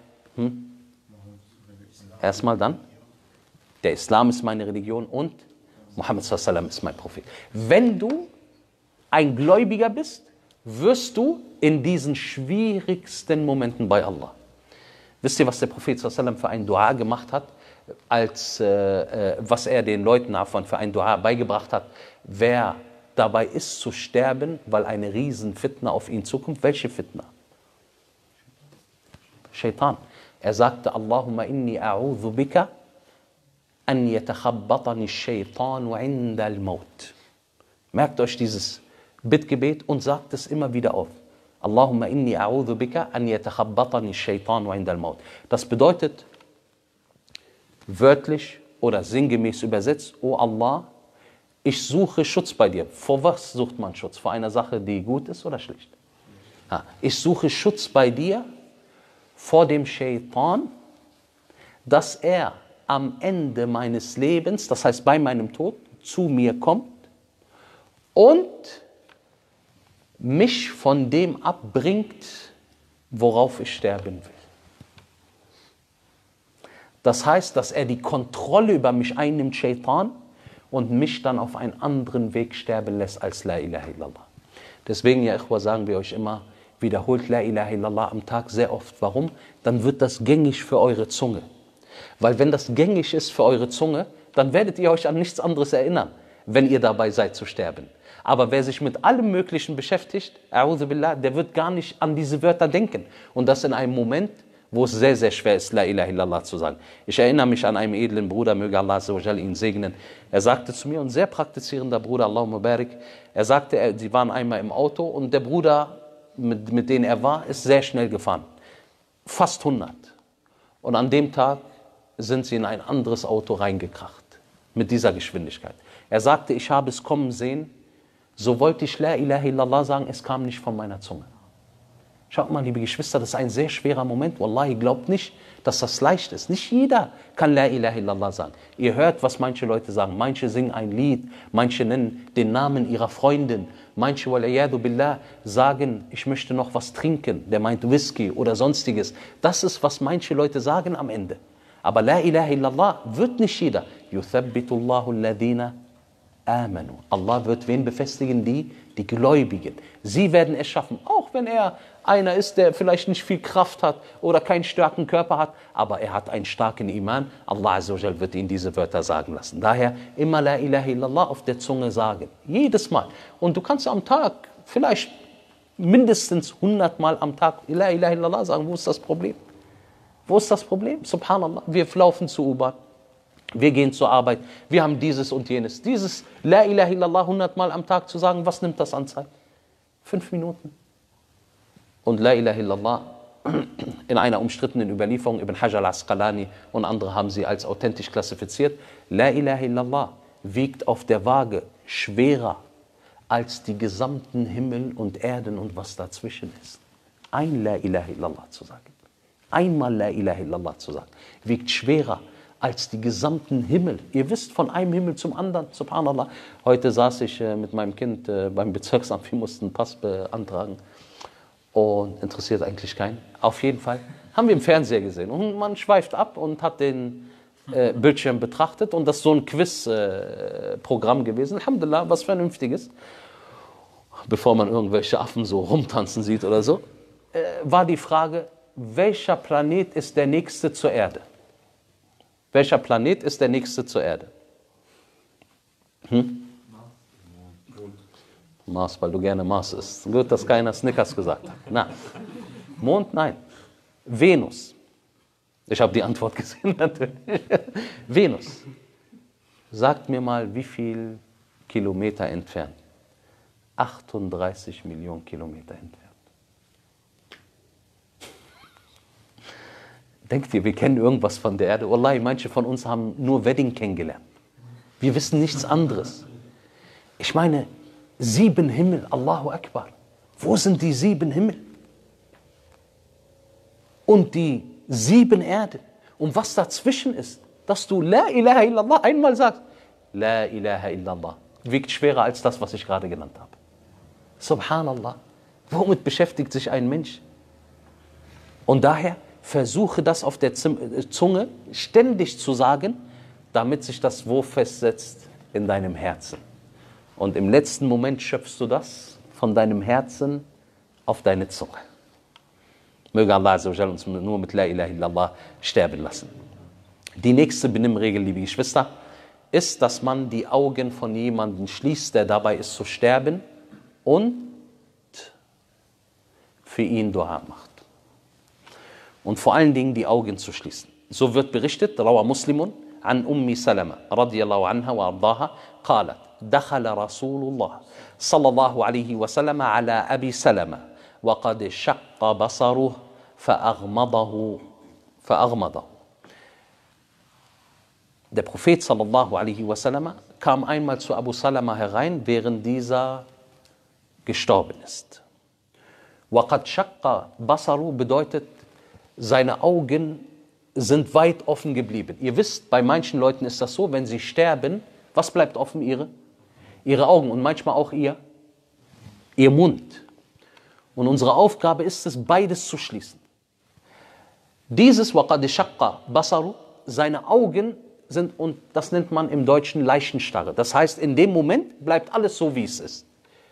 Erstmal dann, der Islam ist meine Religion und Muhammad sallam ist mein Prophet. Wenn du ein Gläubiger bist, wirst du in diesen schwierigsten Momenten bei Allah. Wisst ihr, was der Prophet sallam für ein Dua gemacht hat, was er den Leuten für ein Dua beigebracht hat, wer dabei ist zu sterben, weil eine riesen Fitna auf ihn zukommt? Welche Fitna? Shaitan. Er sagte, Allahumma inni a'udhu bika an yatakhabbatani shaytanu inda al-maut. Merkt euch dieses Bittgebet und sagt es immer wieder auf. Allahumma inni a'udhu bika an yatakhabbatani shaytanu inda al-maut. Das bedeutet wörtlich oder sinngemäß übersetzt, O Allah, ich suche Schutz bei dir. Vor was sucht man Schutz? Vor einer Sache, die gut ist oder schlecht? Ich suche Schutz bei dir vor dem Shaitan, dass er am Ende meines Lebens, das heißt bei meinem Tod, zu mir kommt und mich von dem abbringt, worauf ich sterben will. Das heißt, dass er die Kontrolle über mich einnimmt, Shaitan, und mich dann auf einen anderen Weg sterben lässt als La ilaha illallah. Deswegen, ja Ikhwa, sagen wir euch immer, wiederholt La ilaha illallah am Tag sehr oft. Warum? Dann wird das gängig für eure Zunge. Weil wenn das gängig ist für eure Zunge, dann werdet ihr euch an nichts anderes erinnern, wenn ihr dabei seid zu sterben. Aber wer sich mit allem Möglichen beschäftigt, A'udhu Billah, der wird gar nicht an diese Wörter denken. Und das in einem Moment, wo es sehr, sehr schwer ist, La ilaha illallah zu sagen. Ich erinnere mich an einen edlen Bruder, möge Allah azza wa jal ihn segnen. Er sagte zu mir, ein sehr praktizierender Bruder, Allahumma barik, er sagte, sie waren einmal im Auto und der Bruder, mit dem er war, ist sehr schnell gefahren. Fast 100. Und an dem Tag sind sie in ein anderes Auto reingekracht. Mit dieser Geschwindigkeit. Er sagte, ich habe es kommen sehen, so wollte ich La ilaha illallah sagen, es kam nicht von meiner Zunge. Schaut mal, liebe Geschwister, das ist ein sehr schwerer Moment. Wallahi, glaubt nicht, dass das leicht ist. Nicht jeder kann La ilaha illallah sagen. Ihr hört, was manche Leute sagen. Manche singen ein Lied, manche nennen den Namen ihrer Freundin. Manche, wal'iyadu billah, sagen, ich möchte noch was trinken. Der meint Whisky oder sonstiges. Das ist, was manche Leute sagen am Ende. Aber La ilaha illallah wird nicht jeder. Yuthabbitullahu alladhina amanu. Allah wird wen befestigen? Die Gläubigen. Sie werden es schaffen, auch wenn er einer ist, der vielleicht nicht viel Kraft hat oder keinen starken Körper hat, aber er hat einen starken Iman. Allah azza wa jal wird ihn diese Wörter sagen lassen. Daher immer La ilaha illallah auf der Zunge sagen. Jedes Mal. Und du kannst am Tag vielleicht mindestens 100 Mal am Tag La ilaha illallah sagen. Wo ist das Problem? Wo ist das Problem? Subhanallah. Wir laufen zur U-Bahn. Wir gehen zur Arbeit. Wir haben dieses und jenes. Dieses La ilaha illallah 100 Mal am Tag zu sagen, was nimmt das an Zeit? 5 Minuten. Und La ilaha illallah in einer umstrittenen Überlieferung, Ibn Hajar al-Asqalani und andere haben sie als authentisch klassifiziert. La ilaha illallah wiegt auf der Waage schwerer als die gesamten Himmel und Erden und was dazwischen ist. Ein La ilaha illallah zu sagen. Einmal La ilaha illallah zu sagen, wiegt schwerer als die gesamten Himmel. Ihr wisst, von einem Himmel zum anderen, subhanallah. Heute saß ich mit meinem Kind beim Bezirksamt, wir mussten einen Pass beantragen und interessiert eigentlich keinen. Auf jeden Fall haben wir im Fernseher gesehen und man schweift ab und hat den Bildschirm betrachtet und das ist so ein Quiz-Programm gewesen. Alhamdulillah, was Vernünftiges. Bevor man irgendwelche Affen so rumtanzen sieht oder so, war die Frage, welcher Planet ist der nächste zur Erde? Welcher Planet ist der nächste zur Erde? Mars, weil du gerne Mars isst. Gut, dass keiner Snickers gesagt hat. Na, Mond, nein. Venus. Ich habe die Antwort gesehen natürlich. Venus. Sagt mir mal, wie viel Kilometer entfernt? 38 Millionen Kilometer entfernt. Denkt ihr, wir kennen irgendwas von der Erde? Wallahi, manche von uns haben nur Wedding kennengelernt. Wir wissen nichts anderes. Ich meine, 7 Himmel, Allahu Akbar. Wo sind die 7 Himmel? Und die 7 Erden. Und was dazwischen ist, dass du La ilaha illallah einmal sagst. La ilaha illallah wiegt schwerer als das, was ich gerade genannt habe. Subhanallah. Womit beschäftigt sich ein Mensch? Und daher versuche das auf der Zunge ständig zu sagen, damit sich das wo festsetzt in deinem Herzen. Und im letzten Moment schöpfst du das von deinem Herzen auf deine Zunge. Möge Allah Azza wa Jalla uns nur mit La ilaha illallah sterben lassen. Die nächste Benimmregel, liebe Geschwister, ist, dass man die Augen von jemandem schließt, der dabei ist zu sterben und für ihn Dua macht. Und vor allen Dingen die Augen zu schließen. So wird berichtet, Rawa Muslimun, an Ummi Salama, radiyallahu anha wa ardaha, qalat, dakhala Rasulullah, sallallahu alayhi wa sallam, ala Abi Salama, wa qad shaqqa basaruh, fa'aghmadahu. Der Prophet sallallahu alaihi wasallam kam einmal zu Abu Salama herein, während dieser gestorben ist. Waqad shaqqa basaru bedeutet, seine Augen sind weit offen geblieben. Ihr wisst, bei manchen Leuten ist das so, wenn sie sterben, was bleibt offen? Ihre Augen und manchmal auch ihr Mund. Und unsere Aufgabe ist es, beides zu schließen. Dieses Waqad shaqqa basaru, seine Augen sind, und das nennt man im Deutschen Leichenstarre. Das heißt, in dem Moment bleibt alles so, wie es ist.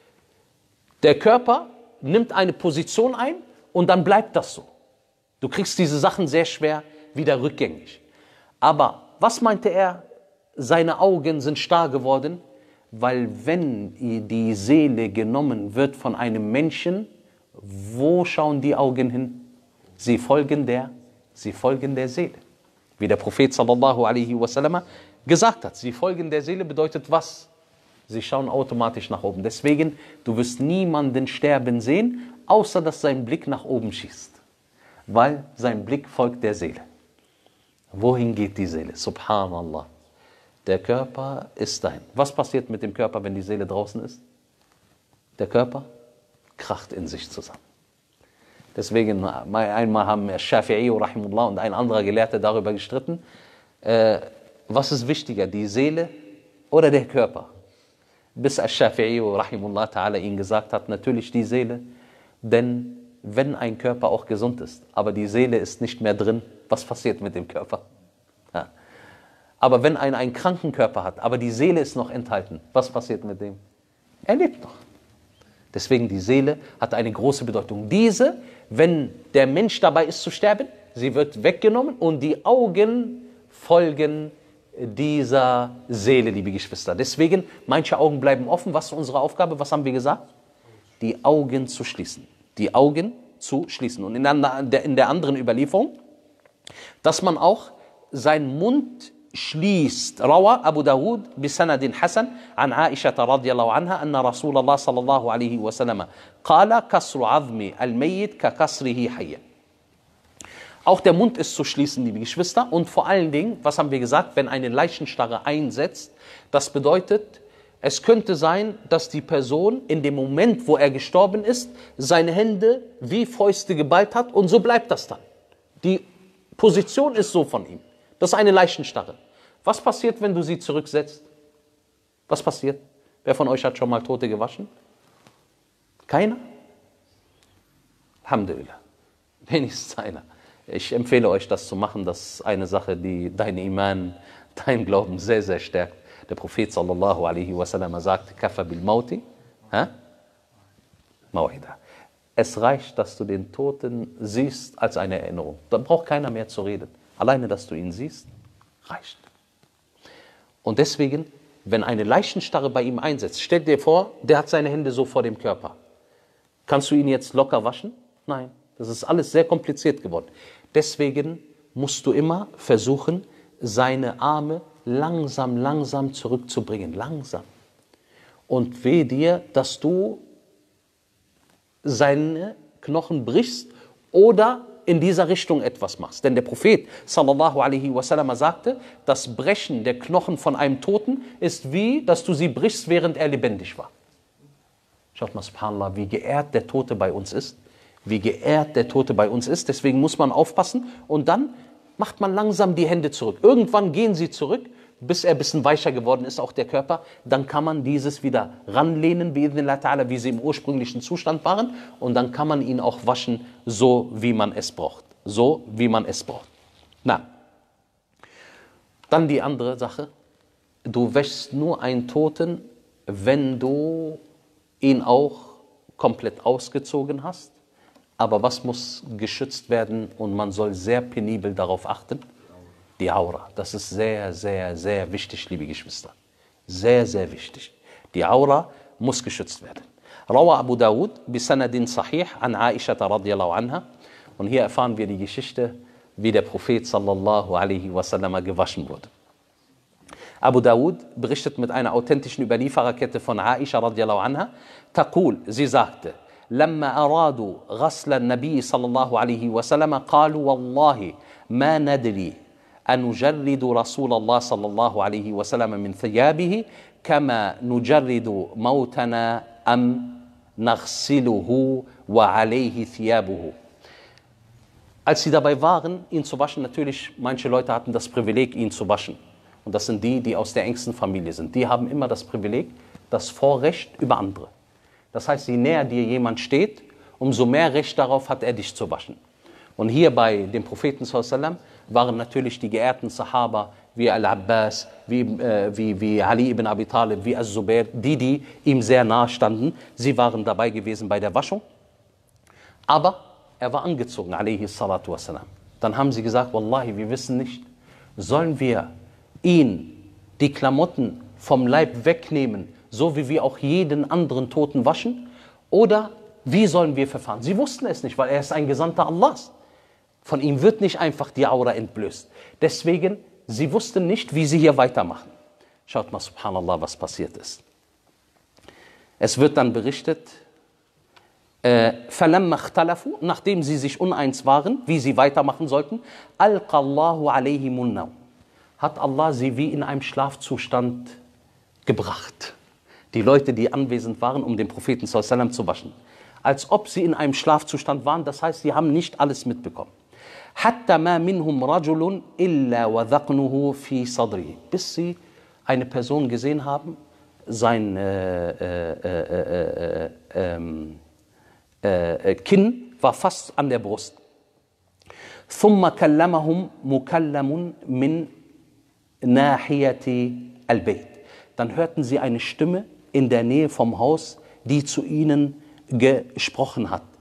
Der Körper nimmt eine Position ein und dann bleibt das so. Du kriegst diese Sachen sehr schwer wieder rückgängig. Aber was meinte er? Seine Augen sind starr geworden, weil wenn die Seele genommen wird von einem Menschen, wo schauen die Augen hin? Sie folgen der Seele. Wie der Prophet sallallahu alaihi wasallam gesagt hat, sie folgen der Seele bedeutet was? Sie schauen automatisch nach oben. Deswegen, du wirst niemanden sterben sehen, außer dass sein Blick nach oben schießt. Weil sein Blick folgt der Seele. Wohin geht die Seele? Subhanallah. Der Körper ist dahin. Was passiert mit dem Körper, wenn die Seele draußen ist? Der Körper kracht in sich zusammen. Deswegen, einmal haben Shafi'i rahimullah und ein anderer Gelehrter darüber gestritten, was ist wichtiger, die Seele oder der Körper? Bis Shafi'i rahimullah ta'ala ihn gesagt hat, natürlich die Seele, denn wenn ein Körper auch gesund ist, aber die Seele ist nicht mehr drin, was passiert mit dem Körper? Ja. Aber wenn einer einen kranken Körper hat, aber die Seele ist noch enthalten, was passiert mit dem? Er lebt noch. Deswegen die Seele hat eine große Bedeutung. Diese, wenn der Mensch dabei ist zu sterben, sie wird weggenommen und die Augen folgen dieser Seele, liebe Geschwister. Deswegen, manche Augen bleiben offen. Was ist unsere Aufgabe? Was haben wir gesagt? Die Augen zu schließen. Die Augen zu schließen. Und in der anderen Überlieferung, dass man auch seinen Mund schließt. Rawa Abu Dawud bisanadin Hasan an Aisha radiyallahu anha anna Rasulullah sallallahu alaihi wasallam qala kasru azmi al-mayyit ka kasrihi hayya. Auch der Mund ist zu schließen, liebe Geschwister. Und vor allen Dingen, was haben wir gesagt, wenn eine Leichenstarre einsetzt, das bedeutet, es könnte sein, dass die Person in dem Moment, wo er gestorben ist, seine Hände wie Fäuste geballt hat und so bleibt das dann. Die Position ist so von ihm. Das ist eine Leichenstarre. Was passiert, wenn du sie zurücksetzt? Was passiert? Wer von euch hat schon mal Tote gewaschen? Keiner? Alhamdulillah. Wenigstens einer. Ich empfehle euch, das zu machen. Das ist eine Sache, die dein Iman, dein Glauben sehr, sehr stärkt. Der Prophet sallallahu alaihi wasallam sagt, Kafa bil Mauti, Maw'ida. Es reicht, dass du den Toten siehst als eine Erinnerung. Da braucht keiner mehr zu reden. Alleine, dass du ihn siehst, reicht. Und deswegen, wenn eine Leichenstarre bei ihm einsetzt, stell dir vor, der hat seine Hände so vor dem Körper. Kannst du ihn jetzt locker waschen? Nein, das ist alles sehr kompliziert geworden. Deswegen musst du immer versuchen, seine Arme langsam zurückzubringen. Langsam. Und weh dir, dass du seine Knochen brichst oder in dieser Richtung etwas machst. Denn der Prophet sallallahu alaihi wasallam sagte, das Brechen der Knochen von einem Toten ist wie, dass du sie brichst, während er lebendig war. Schaut mal, subhanallah, wie geehrt der Tote bei uns ist. Wie geehrt der Tote bei uns ist. Deswegen muss man aufpassen. Und dann macht man langsam die Hände zurück. Irgendwann gehen sie zurück, bis er ein bisschen weicher geworden ist, auch der Körper. Dann kann man dieses wieder ranlehnen, wie sie im ursprünglichen Zustand waren. Und dann kann man ihn auch waschen, so wie man es braucht. So wie man es braucht. Na, dann die andere Sache. Du wäschst nur einen Toten, wenn du ihn auch komplett ausgezogen hast. Aber was muss geschützt werden und man soll sehr penibel darauf achten? Die Aura. Das ist sehr, sehr, sehr wichtig, liebe Geschwister. Sehr, sehr wichtig. Die Aura muss geschützt werden. Rawa Abu Dawud bisanadin sahih an Aisha radiyallahu anha. Und hier erfahren wir die Geschichte, wie der Prophet sallallahu alaihi wasallam gewaschen wurde. Abu Dawud berichtet mit einer authentischen Überliefererkette von Aisha radiyallahu anha. Taqul, sie sagte, لما أرادوا غسل النبي صلى الله عليه وسلم قالوا والله ما ندري أن نجرد رسول الله صلى الله عليه وسلم من ثيابه كما نجرد موتنا أم نغسله وعليه ثيابه. Als sie dabei waren, ihn zu waschen, natürlich, manche Leute hatten das Privileg, ihn zu waschen. Und das sind die, die aus der engsten Familie sind. Die haben immer das Privileg, das Vorrecht über andere. Das heißt, je näher dir jemand steht, umso mehr Recht darauf hat er, dich zu waschen. Und hier bei dem Propheten sallallahu waren natürlich die geehrten Sahaba wie Al-Abbas, wie Ali ibn Abi Talib, wie Az-Zubair, die ihm sehr nahe standen. Sie waren dabei gewesen bei der Waschung. Aber er war angezogen, alaihi salatu wassalam. Dann haben sie gesagt, Wallahi, wir wissen nicht, sollen wir ihn, die Klamotten vom Leib wegnehmen, so wie wir auch jeden anderen Toten waschen? Oder wie sollen wir verfahren? Sie wussten es nicht, weil er ist ein Gesandter Allahs. Von ihm wird nicht einfach die Aura entblößt. Deswegen, sie wussten nicht, wie sie hier weitermachen. Schaut mal, subhanallah, was passiert ist. Es wird dann berichtet, فَلَمَّا اخْتَلَفُوا, nachdem sie sich uneins waren, wie sie weitermachen sollten, أَلْقَى اللَّهُ عَلَيْهِمُ النَّوْمَ, hat Allah sie wie in einem Schlafzustand gebracht. Die Leute, die anwesend waren, um den Propheten sallallahu alaihi wasallam zu waschen. Als ob sie in einem Schlafzustand waren, das heißt, sie haben nicht alles mitbekommen. حَتَّى مَا مِنْهُمْ رَجُلٌ إِلَّا وَذَقْنُهُ فِي صَدْرِهِ, bis sie eine Person gesehen haben, sein Kinn war fast an der Brust. ثُمَّ كَلَّمَهُمْ مُكَلَّمٌ مِنْ نَاحِيَةِ الْبَيْتِ, dann hörten sie eine Stimme in der Nähe vom Haus, die zu ihnen gesprochen hat.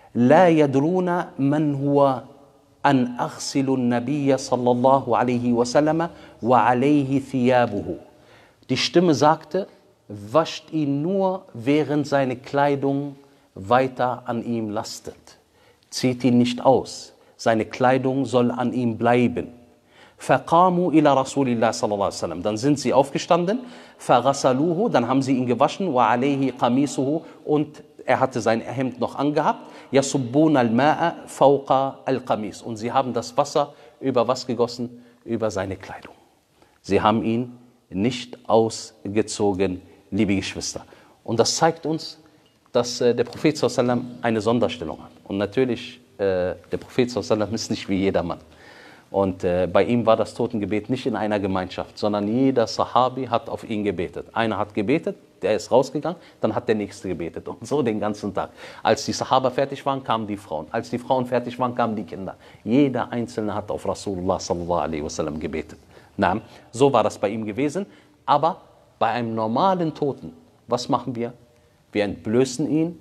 لا يدرون من هو أن أغسل النبي صلى الله عليه وسلم وعليه ثيابه. Die Stimme sagte, wascht ihn nur, während seine Kleidung weiter an ihm lastet. Zieht ihn nicht aus. Seine Kleidung soll an ihm bleiben. فَقَامُوا إِلَى رَسُولِ اللَّهِ صَلَّى اللَّهُ عَلَيْهِ وسلم. Dann sind sie aufgestanden. فَغَسَلُوهُ, dann haben sie ihn gewaschen. وَعَلَيْهِ قَمِيصُهُ, und er hatte sein Hemd noch angehabt. يَصُبُّونَ الْمَاءَ فَوْقَ الْقَمِيصِ, und sie haben das Wasser über was gegossen? Über seine Kleidung. Sie haben ihn nicht ausgezogen, liebe Geschwister. Und das zeigt uns, dass der Prophet sallallahu alaihi wasallam eine Sonderstellung hat. Und natürlich, der Prophet sallallahu alaihi wasallam ist nicht wie jedermann. Und bei ihm war das Totengebet nicht in einer Gemeinschaft, sondern jeder Sahabi hat auf ihn gebetet. Einer hat gebetet, der ist rausgegangen, dann hat der Nächste gebetet. Und so den ganzen Tag. Als die Sahaba fertig waren, kamen die Frauen. Als die Frauen fertig waren, kamen die Kinder. Jeder Einzelne hat auf Rasulullah sallallahu alaihi wasallam gebetet. Na, so war das bei ihm gewesen. Aber bei einem normalen Toten, was machen wir? Wir entblößen ihn,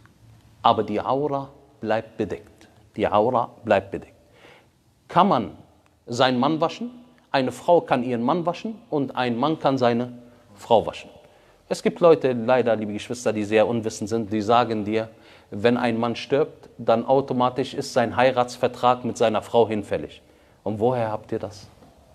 aber die Aura bleibt bedeckt. Die Aura bleibt bedeckt. Kann man seinen Mann waschen? Eine Frau kann ihren Mann waschen und ein Mann kann seine Frau waschen. Es gibt Leute, leider, liebe Geschwister, die sehr unwissend sind, die sagen dir, wenn ein Mann stirbt, dann automatisch ist sein Heiratsvertrag mit seiner Frau hinfällig. Und woher habt ihr das?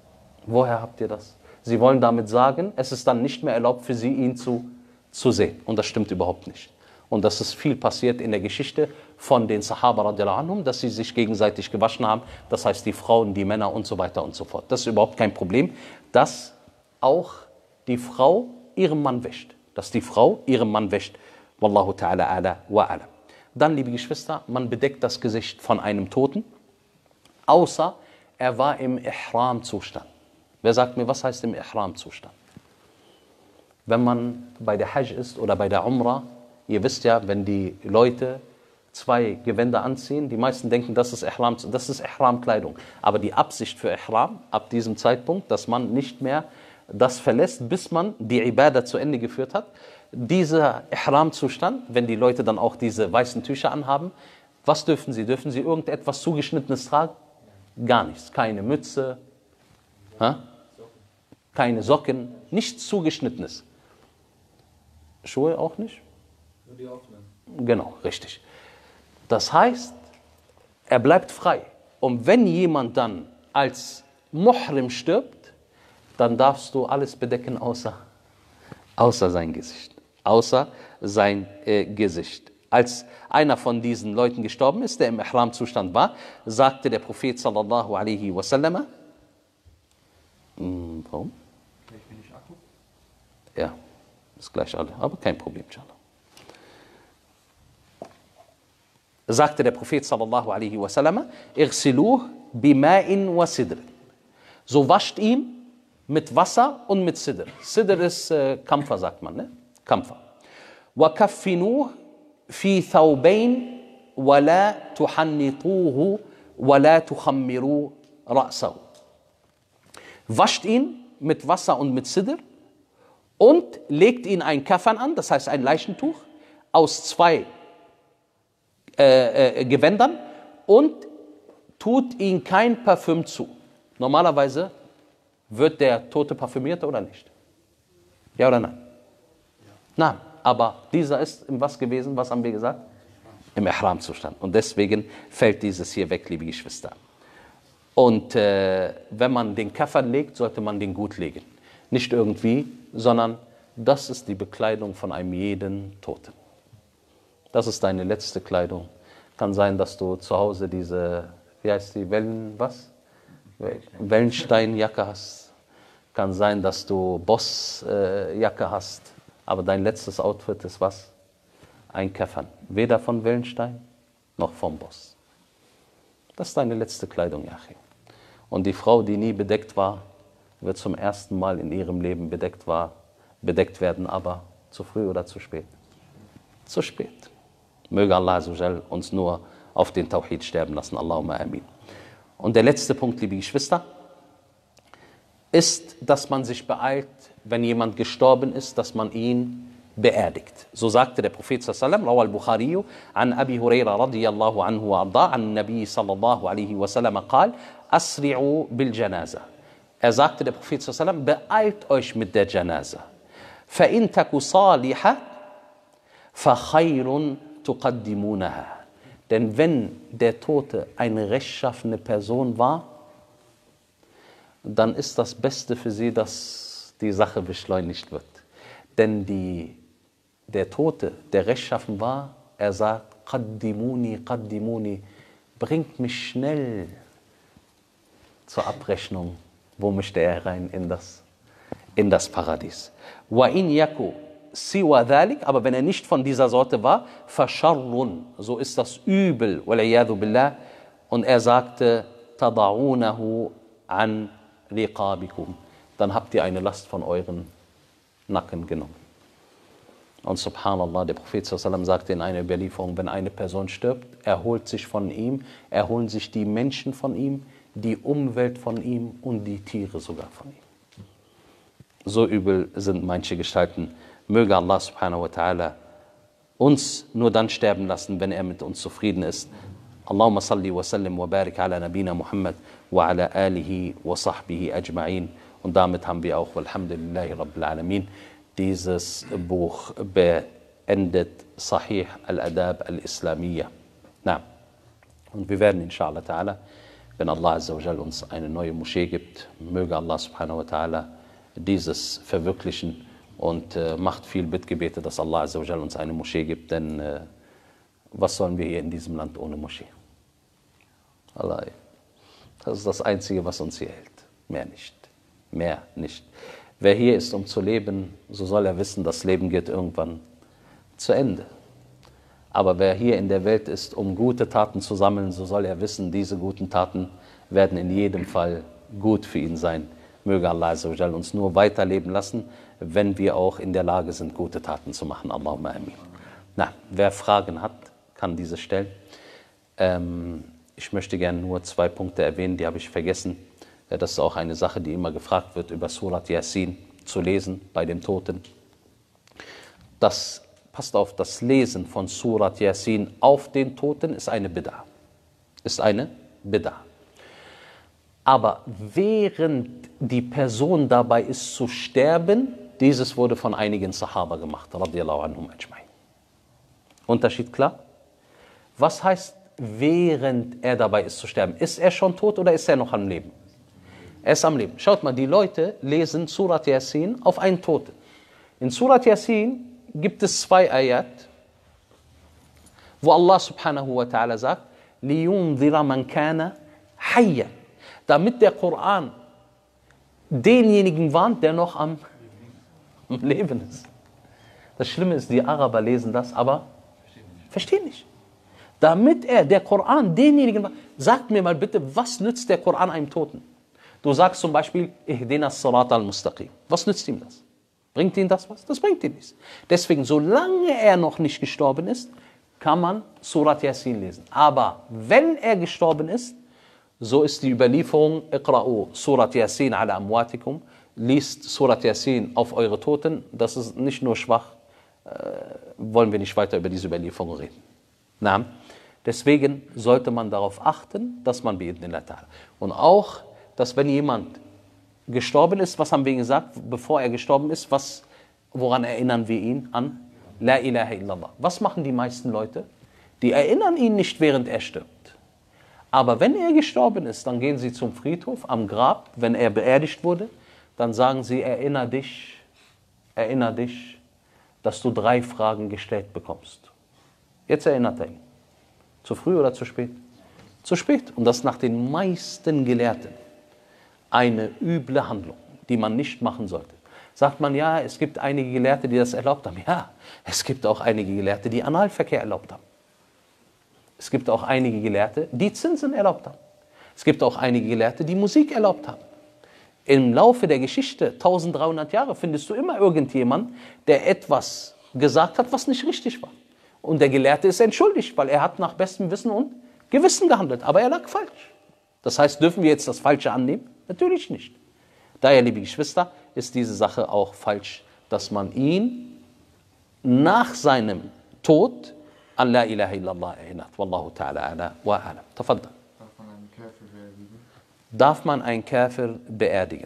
Woher habt ihr das? Sie wollen damit sagen, es ist dann nicht mehr erlaubt für sie, ihn zu sehen. Und das stimmt überhaupt nicht. Und das ist viel passiert in der Geschichte von den Sahaba radiallahu anhum, dass sie sich gegenseitig gewaschen haben. Das heißt, die Frauen, die Männer und so weiter und so fort. Das ist überhaupt kein Problem, dass auch die Frau ihren Mann wäscht. Dass die Frau ihren Mann wäscht. Wallahu ta'ala ala wa ala. Dann, liebe Geschwister, man bedeckt das Gesicht von einem Toten, außer er war im Ihram-Zustand. Wer sagt mir, was heißt im Ihram-Zustand? Wenn man bei der Hajj ist oder bei der Umrah, ihr wisst ja, wenn die Leute 2 Gewänder anziehen, die meisten denken, das ist Ihram-Kleidung. Aber die Absicht für Ihram ab diesem Zeitpunkt, dass man nicht mehr das verlässt, bis man die Ibadah zu Ende geführt hat. Dieser Ihram-Zustand, wenn die Leute dann auch diese weißen Tücher anhaben, was dürfen sie? Dürfen sie irgendetwas Zugeschnittenes tragen? Gar nichts. Keine Mütze, keine Socken, nichts Zugeschnittenes. Schuhe auch nicht? Nur die offenen. Genau, richtig. Das heißt, er bleibt frei. Und wenn jemand dann als Muhrim stirbt, dann darfst du alles bedecken außer sein Gesicht. Außer sein Gesicht. Als einer von diesen Leuten gestorben ist, der im Ihram-Zustand war, sagte der Prophet sallallahu alaihi wasallam, warum? Ich bin nicht Akku. Ja, ist gleich alle, aber kein Problem, inshallah. Sagte der Prophet sallallahu alaihi wasallam, Irsiluh bima'in wa sidr. So wascht ihn mit Wasser und mit Sidr. Sidr ist Kampfer, sagt man, ne? Kampfer. Wa kaffinuh fi thawbain wa la tuhannituhu wa la tukhammiru ra'sahu. Wascht ihn mit Wasser und mit Sidr und legt ihn ein Kafan an, das heißt ein Leichentuch, aus 2 Gewändern und tut ihm kein Parfüm zu. Normalerweise wird der Tote parfümiert oder nicht? Ja oder nein? Nein, aber dieser ist im was gewesen, was haben wir gesagt? Im Ihram-Zustand. Und deswegen fällt dieses hier weg, liebe Geschwister. Und wenn man den Kafan legt, sollte man den gut legen. Nicht irgendwie, sondern das ist die Bekleidung von einem jeden Toten. Das ist deine letzte Kleidung. Kann sein, dass du zu Hause diese, wie heißt die, Wellensteinjacke hast. Kann sein, dass du Bossjacke hast. Aber dein letztes Outfit ist was? Ein Kafan. Weder von Wellenstein noch vom Boss. Das ist deine letzte Kleidung, Yachi. Und die Frau, die nie bedeckt war, wird zum ersten Mal in ihrem Leben bedeckt werden, aber zu früh oder zu spät? Zu spät. Möge Allah Azzawajal uns nur auf den Tawhid sterben lassen. Allahumma amin. Und der letzte Punkt, liebe Geschwister, ist, dass man sich beeilt, wenn jemand gestorben ist, dass man ihn beerdigt. So sagte der Prophet sallallahu alaihi wasallam, al-Bukhari an Abi Huraira radiyallahu anhu wa arda, an Nabi sallallahu alaihi wasallam qal, asri'u bil janaza. Er sagte, der Prophet sallallahu alaihi wasallam, beeilt euch mit der Janaza. Fa in taku salihah fa khayrun tuqaddimunaha. Denn wenn der Tote eine rechtschaffene Person war, dann ist das Beste für sie, dass die Sache beschleunigt wird. Denn der Tote, der rechtschaffen war, er sagt, qaddimuni, qaddimuni, bringt mich schnell zur Abrechnung. Wo möchte er rein? In das Paradies. Wa in yaku siwa dhalik, aber wenn er nicht von dieser Sorte war, fasharrun, so ist das übel, wal'iyadu billah. Und er sagte, tada'unahu an riqabikum, dann habt ihr eine Last von euren Nacken genommen. Und subhanallah, der Prophet sallallahu alaihi wasallam sagte in einer Überlieferung, wenn eine Person stirbt, erholen sich die Menschen von ihm, die Umwelt von ihm und die Tiere sogar von ihm. So übel sind manche Gestalten. Möge Allah subhanahu wa ta'ala uns nur dann sterben lassen, wenn er mit uns zufrieden ist. Allahumma salli wa sallim wa barik ala nabina Muhammad wa ala alihi wa sahbihi ajma'in. Und damit haben wir auch, walhamdulillahi rabbil alamin, dieses Buch beendet, Sahih al-Adab al-Islamiyya. Na, und wir werden inshallah ta'ala, wenn Allah Azzawajal uns eine neue Moschee gibt, möge Allah subhanahu wa ta'ala dieses verwirklichen und macht viel Bittgebete, dass Allah Azzawajal uns eine Moschee gibt, denn was sollen wir hier in diesem Land ohne Moschee? Allah, das ist das Einzige, was uns hier hält. Mehr nicht. Mehr nicht. Wer hier ist, um zu leben, so soll er wissen, das Leben geht irgendwann zu Ende. Aber wer hier in der Welt ist, um gute Taten zu sammeln, so soll er wissen, diese guten Taten werden in jedem Fall gut für ihn sein. Möge Allah Azza wa Jal uns nur weiterleben lassen, wenn wir auch in der Lage sind, gute Taten zu machen. Allahumma amin. Na, wer Fragen hat, kann diese stellen. Ich möchte gerne nur 2 Punkte erwähnen, die habe ich vergessen. Das ist auch eine Sache, die immer gefragt wird, über Surat Yasin zu lesen bei den Toten. Passt auf, das Lesen von Surat Yasin auf den Toten ist eine Bid'a. Ist eine Bid'a. Aber während die Person dabei ist zu sterben, dieses wurde von einigen Sahaba gemacht, radiyallahu anhum ajma'in. Unterschied klar? Was heißt, während er dabei ist zu sterben? Ist er schon tot oder ist er noch am Leben? Er ist am Leben. Schaut mal, die Leute lesen Surat Yasin auf einen Toten. In Surat Yasin gibt es 2 Ayat, wo Allah subhanahu wa ta'ala sagt, لِيُنذِرَ مَنْ كَانَ حَيًّا, damit der Koran denjenigen warnt, der noch am Leben ist. Das Schlimme ist, die Araber lesen das, aber verstehen nicht. Damit der Koran denjenigen warnt. Sagt mir mal bitte, was nützt der Koran einem Toten? Du sagst zum Beispiel, Ihdina as-Sirat al-Mustaqim. Was nützt ihm das? Bringt ihn das was? Das bringt ihn nichts. Deswegen, solange er noch nicht gestorben ist, kann man Surat Yasin lesen. Aber wenn er gestorben ist, so ist die Überlieferung, Iqra'u Surat Yasin ala amwatikum, liest Surat Yasin auf eure Toten. Das ist nicht nur schwach, wollen wir nicht weiter über diese Überlieferung reden. Na? Deswegen sollte man darauf achten, dass man bi'idhnillah ta'ala. Und auch, dass wenn jemand gestorben ist, was haben wir gesagt, bevor er gestorben ist, woran erinnern wir ihn? An La ilaha illallah. Was machen die meisten Leute? Die erinnern ihn nicht, während er stirbt. Aber wenn er gestorben ist, dann gehen sie zum Friedhof, am Grab, wenn er beerdigt wurde, dann sagen sie, erinnere dich, dass du 3 Fragen gestellt bekommst. Jetzt erinnert er ihn. Zu früh oder zu spät? Zu spät. Und das nach den meisten Gelehrten eine üble Handlung, die man nicht machen sollte. Sagt man, ja, es gibt einige Gelehrte, die das erlaubt haben. Ja, es gibt auch einige Gelehrte, die Analverkehr erlaubt haben. Es gibt auch einige Gelehrte, die Zinsen erlaubt haben. Es gibt auch einige Gelehrte, die Musik erlaubt haben. Im Laufe der Geschichte, 1300 Jahre, findest du immer irgendjemand, der etwas gesagt hat, was nicht richtig war. Und der Gelehrte ist entschuldigt, weil er hat nach bestem Wissen und Gewissen gehandelt, aber er lag falsch. Das heißt, dürfen wir jetzt das Falsche annehmen? Natürlich nicht. Daher, liebe Geschwister, ist diese Sache auch falsch, dass man ihn nach seinem Tod an La ilaha illallah erinnert. Wallahu ta'ala ala wa alam. Tafaddal. Darf man einen Kafir beerdigen?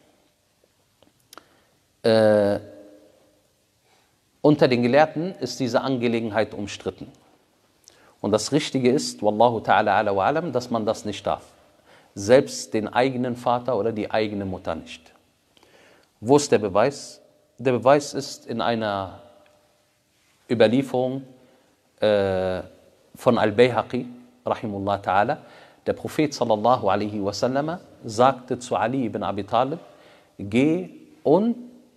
Unter den Gelehrten ist diese Angelegenheit umstritten. Und das Richtige ist, Wallahu ta'ala ala wa alam, dass man das nicht darf. Selbst den eigenen Vater oder die eigene Mutter nicht. Wo ist der Beweis? Der Beweis ist in einer Überlieferung von Al-Bayhaqi, rahimullah ta'ala. Der Prophet sallallahu alaihi wasallam sagte zu Ali ibn Abi Talib, geh und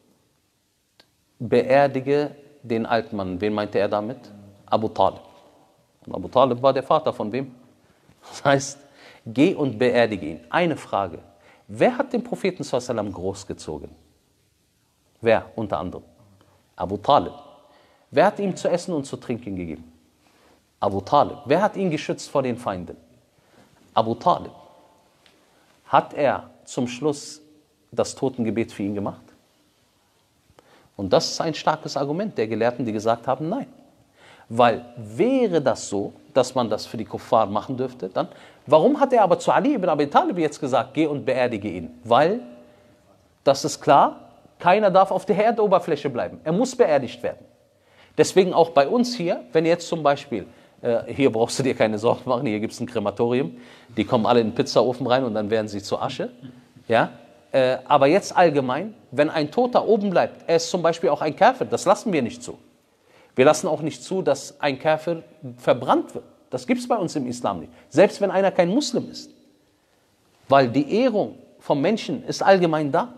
beerdige den alten Mann. Wen meinte er damit? Abu Talib. Und Abu Talib war der Vater von wem? Das heißt, geh und beerdige ihn. Eine Frage. Wer hat den Propheten sallallahu alaihi wasallam großgezogen? Wer unter anderem? Abu Talib. Wer hat ihm zu essen und zu trinken gegeben? Abu Talib. Wer hat ihn geschützt vor den Feinden? Abu Talib. Hat er zum Schluss das Totengebet für ihn gemacht? Und das ist ein starkes Argument der Gelehrten, die gesagt haben, nein. Weil wäre das so, dass man das für die Kuffar machen dürfte, dann warum hat er aber zu Ali ibn Abi Talib jetzt gesagt, geh und beerdige ihn? Weil, das ist klar, keiner darf auf der Erdoberfläche bleiben. Er muss beerdigt werden. Deswegen auch bei uns hier, wenn jetzt zum Beispiel, hier brauchst du dir keine Sorgen machen, hier gibt es ein Krematorium, die kommen alle in den Pizzaofen rein und dann werden sie zu Asche. Ja? Aber jetzt allgemein, wenn ein Toter oben bleibt, er ist zum Beispiel auch ein Kafir, das lassen wir nicht zu. Wir lassen auch nicht zu, dass ein Kafir verbrannt wird. Das gibt es bei uns im Islam nicht. Selbst wenn einer kein Muslim ist. Weil die Ehrung vom Menschen ist allgemein da.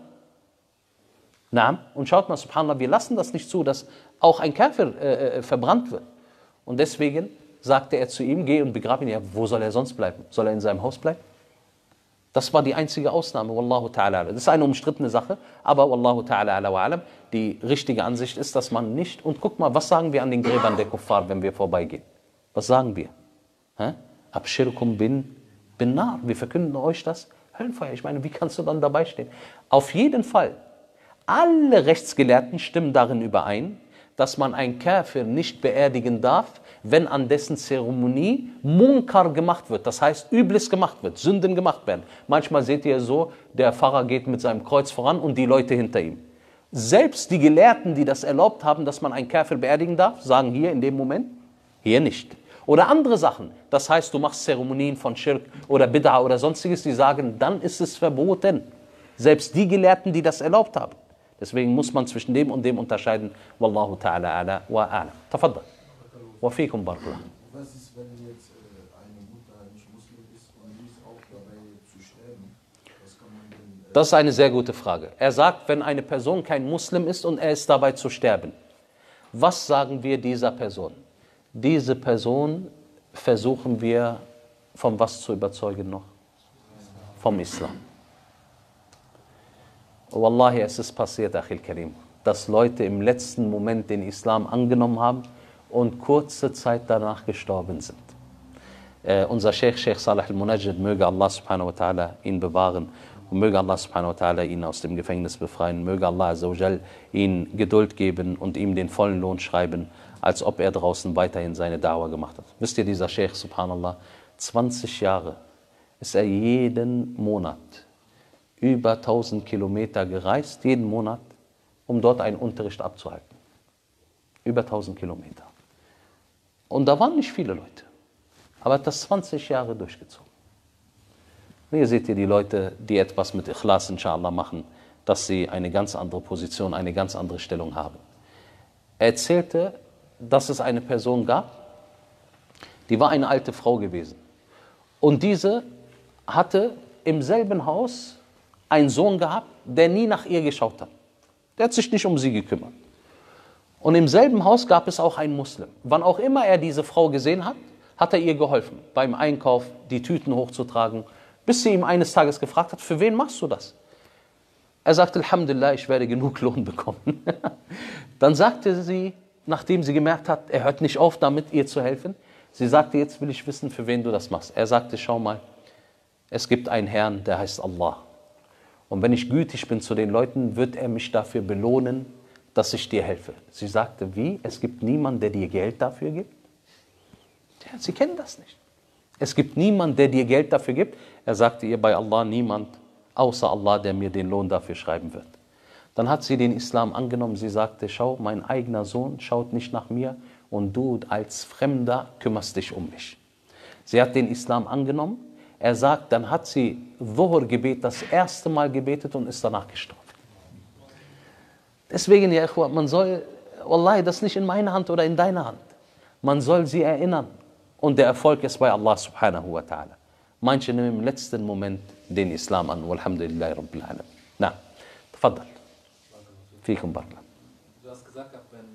Na, und schaut mal, subhanallah, wir lassen das nicht zu, dass auch ein Kafir verbrannt wird. Und deswegen sagte er zu ihm, geh und begrab ihn. Ja, wo soll er sonst bleiben? Soll er in seinem Haus bleiben? Das war die einzige Ausnahme, wallahu ta'ala. Das ist eine umstrittene Sache, aber wallahu ta'ala ala wa alam. Die richtige Ansicht ist, dass man nicht, und guck mal, was sagen wir an den Gräbern der Kuffar, wenn wir vorbeigehen? Was sagen wir? Abschirkum bin nar. Wir verkünden euch das Höllenfeuer. Ich meine, wie kannst du dann dabei stehen? Auf jeden Fall, alle Rechtsgelehrten stimmen darin überein, dass man einen Kafir nicht beerdigen darf, wenn an dessen Zeremonie Munkar gemacht wird, das heißt Übles gemacht wird, Sünden gemacht werden. Manchmal seht ihr so, der Pfarrer geht mit seinem Kreuz voran und die Leute hinter ihm. Selbst die Gelehrten, die das erlaubt haben, dass man einen Kafir beerdigen darf, sagen hier in dem Moment, hier nicht. Oder andere Sachen, das heißt, du machst Zeremonien von Schirk oder Bid'a oder sonstiges, die sagen, dann ist es verboten. Selbst die Gelehrten, die das erlaubt haben. Deswegen muss man zwischen dem und dem unterscheiden. Wallahu ta'ala ala wa a'lam. Tafaddal. Wa fikum barakallah. Was ist, wenn jetzt eine Mutter nicht Muslim ist und die ist auch dabei zu sterben? Was kann man denn, Das ist eine sehr gute Frage. Er sagt, wenn eine Person kein Muslim ist und er ist dabei zu sterben, was sagen wir dieser Person? Diese Person versuchen wir, von was zu überzeugen noch? Vom Islam. Wallahi, es ist passiert, Akhil Karim, dass Leute im letzten Moment den Islam angenommen haben und kurze Zeit danach gestorben sind. Unser Sheikh Salih al-Munajjid, möge Allah subhanahu wa ta'ala ihn bewahren und möge Allah subhanahu wa ta'ala ihn aus dem Gefängnis befreien, möge Allah azza wa jal ihn Geduld geben und ihm den vollen Lohn schreiben, als ob er draußen weiterhin seine Da'wah gemacht hat. Wisst ihr, dieser Sheikh, subhanallah, 20 Jahre ist er jeden Monat über 1000 Kilometer gereist, jeden Monat, um dort einen Unterricht abzuhalten. Über 1000 Kilometer. Und da waren nicht viele Leute. Aber er hat das 20 Jahre durchgezogen. Und hier seht ihr die Leute, die etwas mit Ikhlas inshallah machen, dass sie eine ganz andere Position, eine ganz andere Stellung haben. Er erzählte, dass es eine Person gab, die war eine alte Frau gewesen. Und diese hatte im selben Haus einen Sohn gehabt, der nie nach ihr geschaut hat. Der hat sich nicht um sie gekümmert. Und im selben Haus gab es auch einen Muslim. Wann auch immer er diese Frau gesehen hat, hat er ihr geholfen, beim Einkauf die Tüten hochzutragen, bis sie ihm eines Tages gefragt hat, für wen machst du das? Er sagte, Alhamdulillah, ich werde genug Lohn bekommen. Dann sagte sie, nachdem sie gemerkt hat, er hört nicht auf damit, ihr zu helfen, sie sagte, jetzt will ich wissen, für wen du das machst. Er sagte, schau mal, es gibt einen Herrn, der heißt Allah. Und wenn ich gütig bin zu den Leuten, wird er mich dafür belohnen, dass ich dir helfe. Sie sagte, wie? Es gibt niemanden, der dir Geld dafür gibt? Ja, sie kennen das nicht. Es gibt niemanden, der dir Geld dafür gibt. Er sagte ihr, bei Allah niemand, außer Allah, der mir den Lohn dafür schreiben wird. Dann hat sie den Islam angenommen. Sie sagte, schau, mein eigener Sohn schaut nicht nach mir und du als Fremder kümmerst dich um mich. Sie hat den Islam angenommen. Er sagt, dann hat sie Dhuhr-Gebet das erste Mal gebetet und ist danach gestorben. Deswegen, ja, man soll, Wallahi, das nicht in meiner Hand oder in deiner Hand. Man soll sie erinnern. Und der Erfolg ist bei Allah subhanahu wa ta'ala. Manche nehmen im letzten Moment den Islam an. Walhamdulillahi rabbil alamin. Na, tafaddal. Fikum barakah. Du hast gesagt,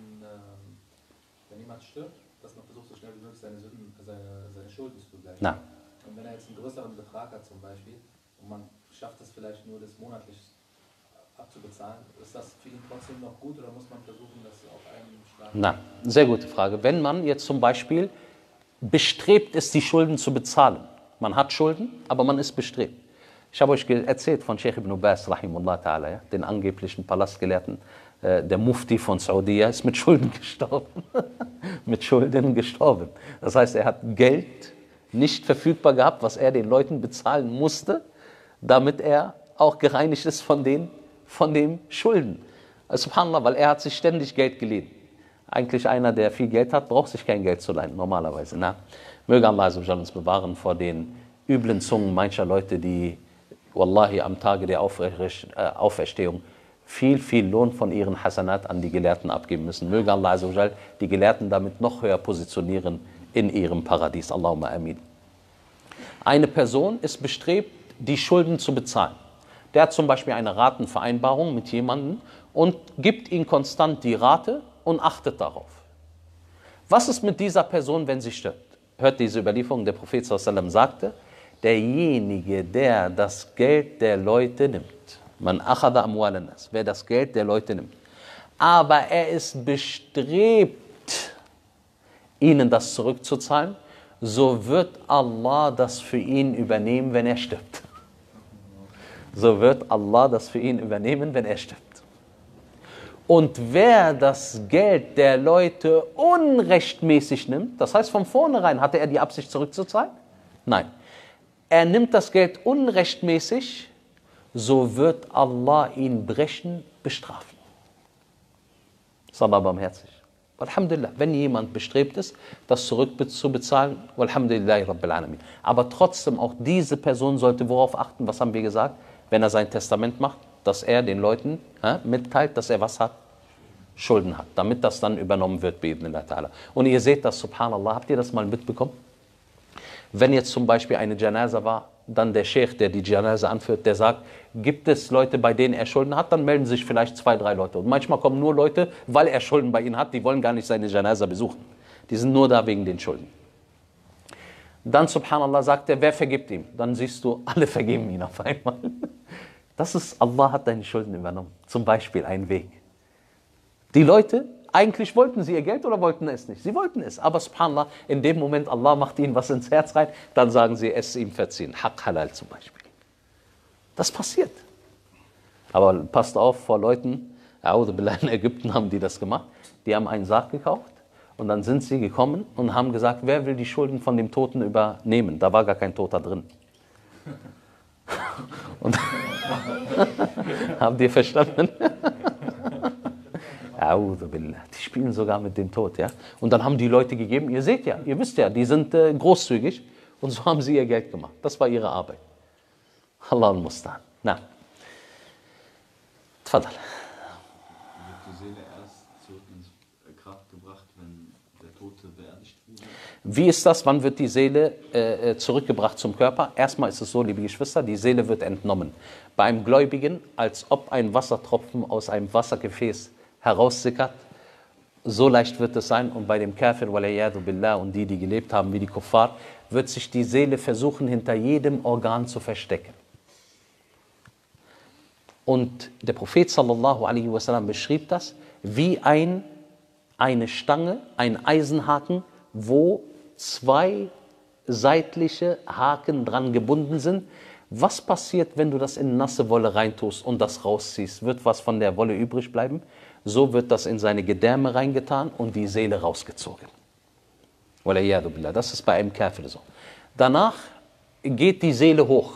wenn jemand stirbt, dass man versucht, so schnell wie möglich seine Schulden zu begleichen. Na. Und wenn er jetzt einen größeren Betrag hat zum Beispiel und man schafft es vielleicht nur, das monatlich abzubezahlen, ist das für ihn trotzdem noch gut oder muss man versuchen, das auf einen Schlag? Na, sehr gute Frage. Wenn man jetzt zum Beispiel bestrebt ist, die Schulden zu bezahlen, man hat Schulden, aber man ist bestrebt. Ich habe euch erzählt von Sheikh ibn Baz, rahimullah ta'ala, ja, den angeblichen Palastgelehrten, der Mufti von Saudi, ist mit Schulden gestorben. Mit Schulden gestorben. Das heißt, er hat Geld nicht verfügbar gehabt, was er den Leuten bezahlen musste, damit er auch gereinigt ist von den Schulden. Subhanallah, weil er hat sich ständig Geld geliehen. Eigentlich einer, der viel Geld hat, braucht sich kein Geld zu leihen, normalerweise. Na? Möge Allah uns bewahren vor den üblen Zungen mancher Leute, die Wallahi am Tage der Auferstehung viel Lohn von ihren Hasanat an die Gelehrten abgeben müssen. Möge Allah die Gelehrten damit noch höher positionieren in ihrem Paradies. Allahumma amin. Eine Person ist bestrebt, die Schulden zu bezahlen. Der hat zum Beispiel eine Ratenvereinbarung mit jemandem und gibt ihm konstant die Rate und achtet darauf. Was ist mit dieser Person, wenn sie stirbt? Hört diese Überlieferung, der Prophet sallallahu alaihi wasallam sagte, derjenige, der das Geld der Leute nimmt, man akhadha amwal an-nas, wer das Geld der Leute nimmt, aber er ist bestrebt, ihnen das zurückzuzahlen, so wird Allah das für ihn übernehmen, wenn er stirbt. So wird Allah das für ihn übernehmen, wenn er stirbt. Und wer das Geld der Leute unrechtmäßig nimmt, das heißt von vornherein, hatte er die Absicht zurückzuzahlen? Nein. Er nimmt das Geld unrechtmäßig, so wird Allah ihn brechen, bestrafen. Das ist Allah barmherzig. Alhamdulillah, wenn jemand bestrebt ist, das zurückzubezahlen, Alhamdulillahi Rabbil Alamin. Aber trotzdem, auch diese Person sollte worauf achten, was haben wir gesagt, wenn er sein Testament macht, dass er den Leuten mitteilt, dass er was hat? Schulden hat, damit das dann übernommen wird, bi'idhnillah ta'ala. Und ihr seht das, subhanallah, habt ihr das mal mitbekommen? Wenn jetzt zum Beispiel eine Janaza war, dann der Sheikh, der die Janaza anführt, der sagt, gibt es Leute, bei denen er Schulden hat, dann melden sich vielleicht 2, 3 Leute. Und manchmal kommen nur Leute, weil er Schulden bei ihnen hat, die wollen gar nicht seine Janaza besuchen. Die sind nur da wegen den Schulden. Dann, subhanallah, sagt er, wer vergibt ihm? Dann siehst du, alle vergeben ihn auf einmal. Das ist, Allah hat deine Schulden übernommen. Zum Beispiel ein Weg. Die Leute, eigentlich wollten sie ihr Geld oder wollten es nicht? Sie wollten es, aber subhanallah, in dem Moment, Allah macht ihnen was ins Herz rein, dann sagen sie, es ist ihm verziehen. Haq halal zum Beispiel. Das passiert. Aber passt auf vor Leuten, in Ägypten haben die das gemacht, die haben einen Sarg gekauft und dann sind sie gekommen und haben gesagt, wer will die Schulden von dem Toten übernehmen? Da war gar kein Toter drin. Und habt ihr verstanden? Die spielen sogar mit dem Tod, ja. Und dann haben die Leute gegeben, ihr seht ja, ihr wisst ja, die sind großzügig und so haben sie ihr Geld gemacht. Das war ihre Arbeit. Allah al-Mustan. Na. Tfadal. Wird die Seele erst zurück in Kraft gebracht, wenn der Tote beerdigt wurde? Wie ist das? Wann wird die Seele zurückgebracht zum Körper? Erstmal ist es so, liebe Geschwister, die Seele wird entnommen. Bei einem Gläubigen, als ob ein Wassertropfen aus einem Wassergefäß heraussickert, so leicht wird es sein. Und bei dem Kafir, waliyadu billah, und die gelebt haben wie die Kuffar, wird sich die Seele versuchen, hinter jedem Organ zu verstecken. Und der Prophet sallallahu alaihi wasallam beschrieb das wie eine Stange, ein Eisenhaken, wo 2 seitliche Haken dran gebunden sind. Was passiert, wenn du das in nasse Wolle reintust und das rausziehst? Wird was von der Wolle übrig bleiben? So wird das in seine Gedärme reingetan und die Seele rausgezogen. Das ist bei einem Kafir so. Danach geht die Seele hoch.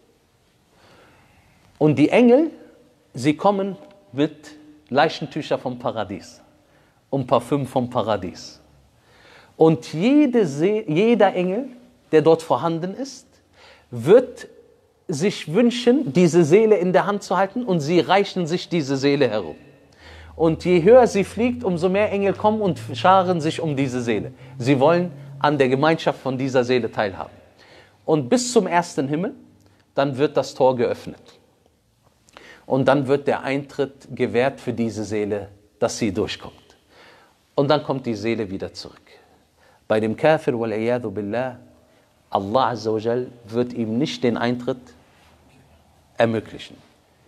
Und die Engel, sie kommen mit Leichentücher vom Paradies und Parfüm vom Paradies. Und jeder Engel, der dort vorhanden ist, wird sich wünschen, diese Seele in der Hand zu halten, und sie reichen sich diese Seele herum. Und je höher sie fliegt, umso mehr Engel kommen und scharen sich um diese Seele. Sie wollen an der Gemeinschaft von dieser Seele teilhaben. Und bis zum 1. Himmel, dann wird das Tor geöffnet. Und dann wird der Eintritt gewährt für diese Seele, dass sie durchkommt. Und dann kommt die Seele wieder zurück. Bei dem Kafir, wal'iyadu billah, Allah Azza wa Jal wird ihm nicht den Eintritt ermöglichen.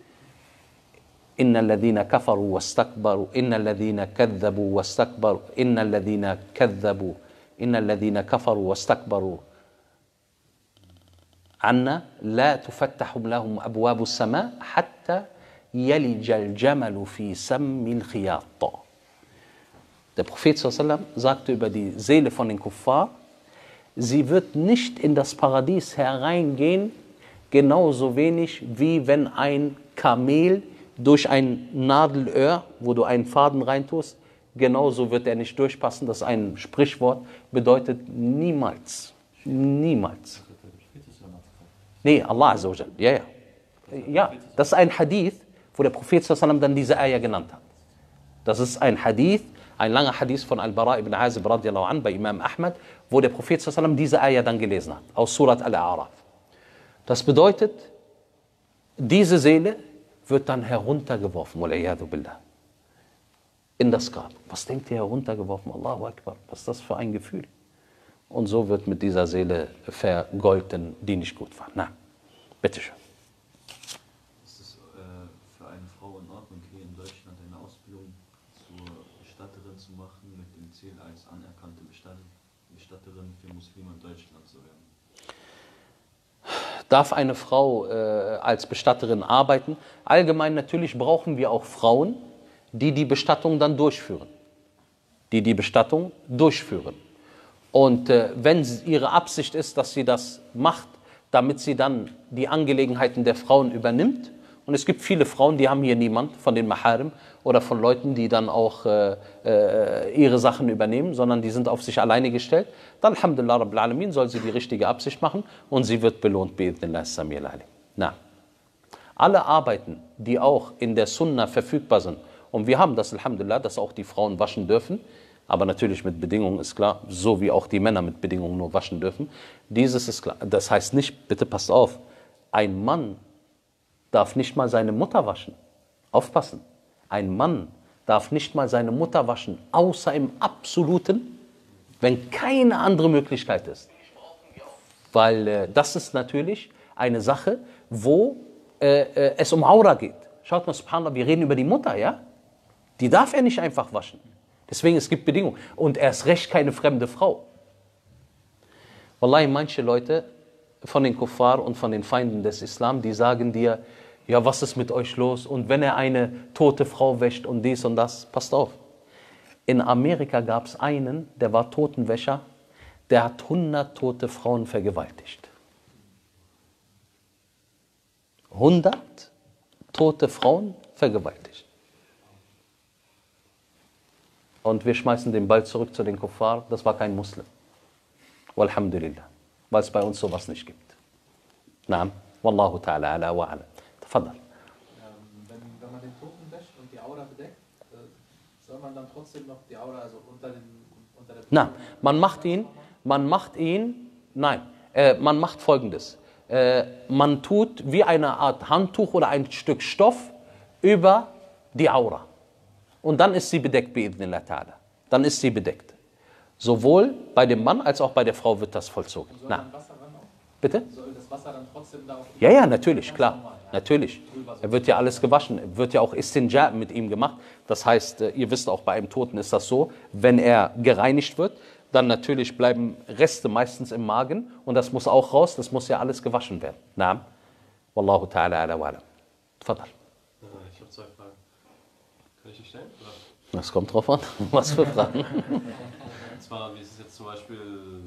Inna alladhina kafaru wastakbaru, inna alladhina kadhabu wastakbaru, inna alladhina kadhabu, inna alladhina kafaru wastakbaru anna la tufattahu lahum abwabu as-sama hatta yalija al-jamalu fi sammi al-khiyat. Der Prophet sallallahu alaihi wasallam sagte über die Seele von den Kuffar, sie wird nicht in das Paradies hereingehen, genauso wenig wie wenn ein Kamel durch ein Nadelöhr, wo du einen Faden reintust, genauso wird er nicht durchpassen. Das ist ein Sprichwort, bedeutet niemals. Niemals. Nee, Allah Azza wa Jal. Ja. Ja, das ist ein Hadith, wo der Prophet sallallahu alaihi wasallam dann diese Ayah genannt hat. Das ist ein Hadith, ein langer Hadith von Al-Bara ibn Azib radiallahu an bei Imam Ahmad, wo der Prophet sallallahu alaihi wasallam diese Ayah dann gelesen hat, aus Surat Al-A'raf. Das bedeutet, diese Seele wird dann heruntergeworfen, wal'iyadu billah. in das Grab. Was denkt ihr, heruntergeworfen? Allahu Akbar, was ist das für ein Gefühl? Und so wird mit dieser Seele vergolten, die nicht gut war. Na, bitteschön. Ist es für eine Frau in Ordnung, hier in Deutschland eine Ausbildung zur Bestatterin zu machen, mit dem Ziel, als anerkannte Bestatterin für Muslime in Deutschland zu werden? Darf eine Frau als Bestatterin arbeiten? Allgemein natürlich brauchen wir auch Frauen, die die Bestattung dann durchführen. Die Bestattung durchführen. Und wenn ihre Absicht ist, dass sie das macht, damit sie dann die Angelegenheiten der Frauen übernimmt, und es gibt viele Frauen, die haben hier niemand von den Maharim oder von Leuten, die dann auch ihre Sachen übernehmen, sondern die sind auf sich alleine gestellt, dann Alhamdulillah Rabbil Alamin soll sie die richtige Absicht machen und sie wird belohnt bi'idhnillah as-Samil alim. Na, alle Arbeiten, die auch in der Sunna verfügbar sind, und wir haben das Alhamdulillah, dass auch die Frauen waschen dürfen, aber natürlich mit Bedingungen, ist klar, so wie auch die Männer mit Bedingungen nur waschen dürfen. Dieses ist klar. Das heißt nicht, bitte passt auf, ein Mann darf nicht mal seine Mutter waschen. Aufpassen. Ein Mann darf nicht mal seine Mutter waschen, außer im Absoluten, wenn keine andere Möglichkeit ist. Weil das ist natürlich eine Sache, wo es um Aura geht. Schaut mal, subhanallah, wir reden über die Mutter, ja? Die darf er nicht einfach waschen. Deswegen, es gibt Bedingungen. Und erst recht keine fremde Frau. Wallahi, manche Leute von den Kuffar und von den Feinden des Islam, die sagen dir, ja, was ist mit euch los? Und wenn er eine tote Frau wäscht und dies und das, passt auf. In Amerika gab es einen, der war Totenwäscher, der hat 100 tote Frauen vergewaltigt. 100 tote Frauen vergewaltigt. Und wir schmeißen den Ball zurück zu den Kuffar, das war kein Muslim. Walhamdulillah, weil es bei uns sowas nicht gibt. Naam, Wallahu ta'ala ala wa ala. Tafadal. Wenn man den Toten wäscht und die Aura bedeckt, soll man dann trotzdem noch die Aura, also unter der Nein, man macht Folgendes. Man tut wie eine Art Handtuch oder ein Stück Stoff über die Aura. Und dann ist sie bedeckt, bi'idhnillah ta'ala. Dann ist sie bedeckt. Sowohl bei dem Mann als auch bei der Frau wird das vollzogen. Soll dann Wasser dann auch? Bitte? Soll das Wasser dann trotzdem da auch? Ja, natürlich, klar. Normal, ja. Natürlich. Er wird ja alles gewaschen. Er wird ja auch Istinja mit ihm gemacht. Das heißt, ihr wisst auch, bei einem Toten ist das so, wenn er gereinigt wird, dann natürlich bleiben Reste meistens im Magen und das muss auch raus, das muss ja alles gewaschen werden. Naam. Wallahu ta'ala ala wa alam. Tfadal. Ich habe 2 Fragen. Kann ich die stellen? Oder? Das kommt drauf an. Was für Fragen? Und zwar, wie ist es jetzt zum Beispiel,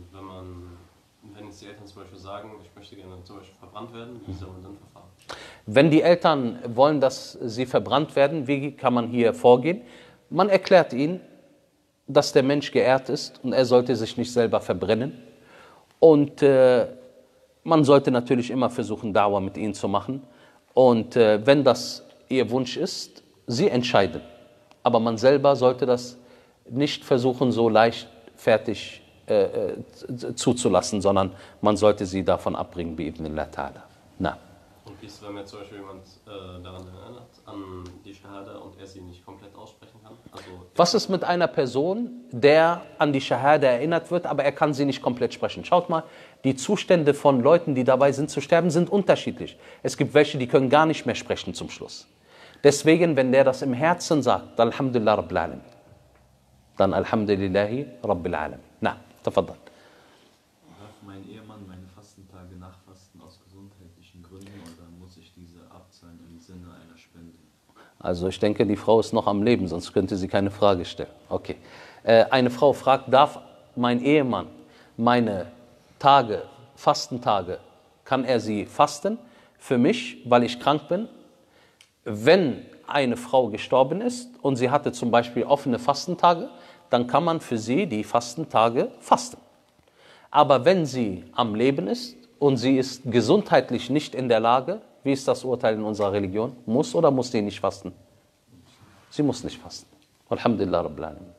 wenn jetzt die Eltern zum Beispiel sagen, ich möchte gerne zum Beispiel verbrannt werden, wie soll man dann verfahren? Wenn die Eltern wollen, dass sie verbrannt werden, wie kann man hier vorgehen? Man erklärt ihnen, dass der Mensch geehrt ist und er sollte sich nicht selber verbrennen. Und man sollte natürlich immer versuchen, Dauer mit ihnen zu machen. Und wenn das ihr Wunsch ist, sie entscheiden. Aber man selber sollte das nicht versuchen, so leichtfertig zuzulassen, sondern man sollte sie davon abbringen, bi'idhnillah ta'ala. Na. Und wie ist es, wenn mir zum Beispiel jemand daran erinnert, an die Shahada und er sie nicht komplett aussprechen kann? Also, was ist mit einer Person, der an die Shahada erinnert wird, aber er kann sie nicht komplett sprechen? Schaut mal, die Zustände von Leuten, die dabei sind zu sterben, sind unterschiedlich. Es gibt welche, die können gar nicht mehr sprechen zum Schluss. Deswegen, wenn der das im Herzen sagt, dann Alhamdulillah Rabbil Alamin. Dann Alhamdulillahi Rabbil Alamin. Na, tafadal. Darf mein Ehemann meine Fastentage nachfasten aus gesundheitlichen Gründen oder muss ich diese abzahlen im Sinne einer Spende? Also ich denke, die Frau ist noch am Leben, sonst könnte sie keine Frage stellen. Okay. Eine Frau fragt, darf mein Ehemann meine Tage, Fastentage, kann er sie fasten? Für mich, weil ich krank bin, wenn eine Frau gestorben ist und sie hatte zum Beispiel offene Fastentage, dann kann man für sie die Fastentage fasten. Aber wenn sie am Leben ist und sie ist gesundheitlich nicht in der Lage, wie ist das Urteil in unserer Religion? Muss oder muss sie nicht fasten? Sie muss nicht fasten. Alhamdulillah Rabbil Alamin.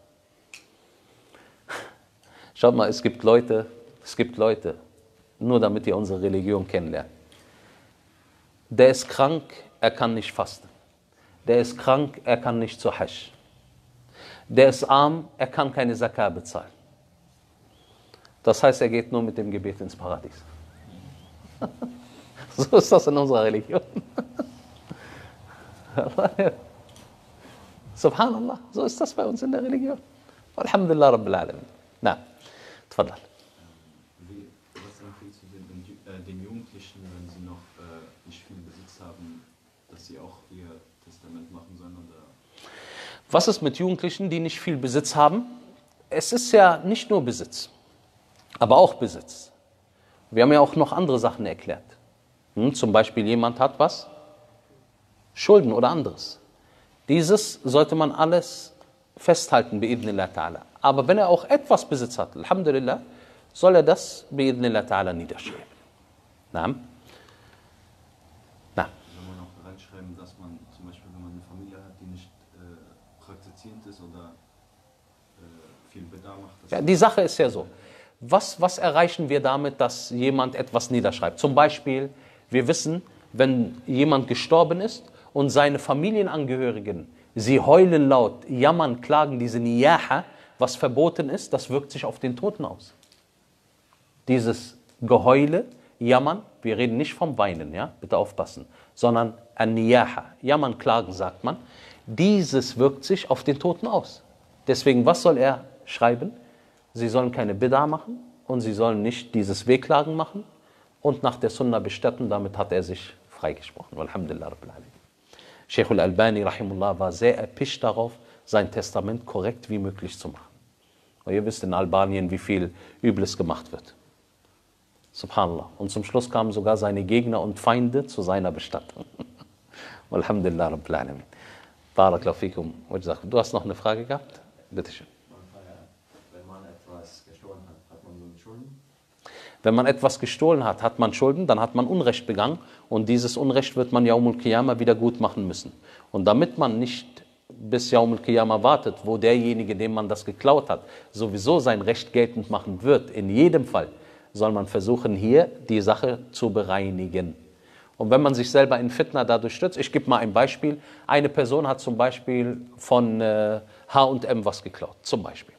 Schaut mal, es gibt Leute, nur damit ihr unsere Religion kennenlernt. Der ist krank, er kann nicht fasten. Der ist krank, er kann nicht zu Hajj. Der ist arm, er kann keine Zakah bezahlen. Das heißt, er geht nur mit dem Gebet ins Paradies. So ist das in unserer Religion. Subhanallah, so ist das bei uns in der Religion. Alhamdulillah Rabbil Alamin. Na, tfaddal. Was empfiehlst du den Jugendlichen, wenn sie noch nicht viel Besitz haben, dass sie auch ihr Testament machen sollen? Oder? Was ist mit Jugendlichen, die nicht viel Besitz haben? Es ist ja nicht nur Besitz, aber auch Besitz. Wir haben ja auch noch andere Sachen erklärt. Zum Beispiel jemand hat was? Schulden oder anderes. Dieses sollte man alles festhalten, bi'idhnillah ta'ala. Aber wenn er auch etwas Besitz hat, alhamdulillah, soll er das bi'idhnillah ta'ala niederschreiben. Na? Soll man auch reinschreiben, dass man zum Beispiel, wenn man eine Familie hat, die nicht praktizierend ist oder viel Bedarf macht? Ja, die Sache ist ja so. Was erreichen wir damit, dass jemand etwas niederschreibt? Zum Beispiel, wir wissen, wenn jemand gestorben ist und seine Familienangehörigen, sie heulen laut, jammern, klagen, diese Niyaha, was verboten ist, das wirkt sich auf den Toten aus. Dieses Geheule, Jammern, wir reden nicht vom Weinen, ja, bitte aufpassen, sondern An-Niyaha, Jammern, klagen, sagt man, dieses wirkt sich auf den Toten aus. Deswegen, was soll er schreiben? Sie sollen keine Bid'a machen und sie sollen nicht dieses Wehklagen machen und nach der Sunna bestatten, damit hat er sich freigesprochen. Alhamdulillah Rabbil Alamin. Sheikh al-Albani rahimullah war sehr erpicht darauf, sein Testament korrekt wie möglich zu machen. Und ihr wisst in Albanien, wie viel Übles gemacht wird. Subhanallah. Und zum Schluss kamen sogar seine Gegner und Feinde zu seiner Bestattung. Alhamdulillah Rabbil Alamin. Barakallahu fikum. Du hast noch eine Frage gehabt? Bitte schön. Wenn man etwas gestohlen hat, hat man so Schulden? Wenn man etwas gestohlen hat, hat man Schulden, dann hat man Unrecht begangen und dieses Unrecht wird man Yaumul Qiyamah wieder gut machen müssen. Und damit man nicht bis Yaumul Qiyamah wartet, wo derjenige, dem man das geklaut hat, sowieso sein Recht geltend machen wird, in jedem Fall, soll man versuchen, hier die Sache zu bereinigen. Und wenn man sich selber in Fitna dadurch stürzt, ich gebe mal ein Beispiel, eine Person hat zum Beispiel von H&M was geklaut, zum Beispiel.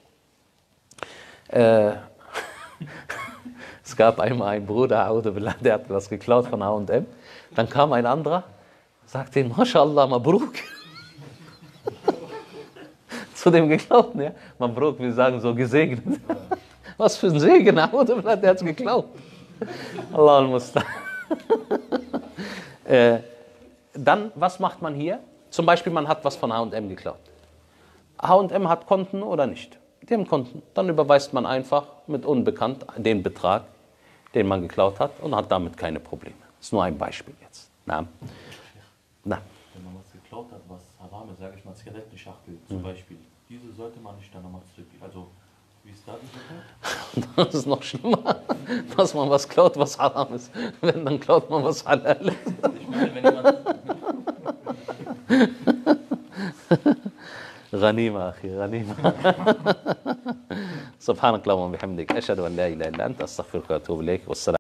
Es gab einmal einen Bruder, der hat was geklaut von H&M. Dann kam ein anderer, sagte ihm, Mashallah, Mabruk. Zu dem Geklauten, ja. Mabruk, wir sagen so gesegnet. Was für ein Segen, der hat es geklaut. Allah al-Mustan. Dann, was macht man hier? Zum Beispiel, man hat was von H&M geklaut. H&M hat Konten oder nicht? Die haben Konten. Dann überweist man einfach mit Unbekannt den Betrag, den man geklaut hat und hat damit keine Probleme. Das ist nur ein Beispiel jetzt. Na. Na. Wenn man was geklaut hat, was haram ist, sage ich mal, Zigarettenschachtel zum Beispiel, diese sollte man nicht dann nochmal zurückgeben. Also, wie ist da die Sache? Das ist noch schlimmer, dass man was klaut, was haram ist. Wenn, dann klaut man was halal ist. Ich meine, wenn jemand... غنيمة أخي غنيمة سبحانك اللهم وبحمدك أشهد أن لا إله إلا أنت أستغفرك وأتوب إليك والسلام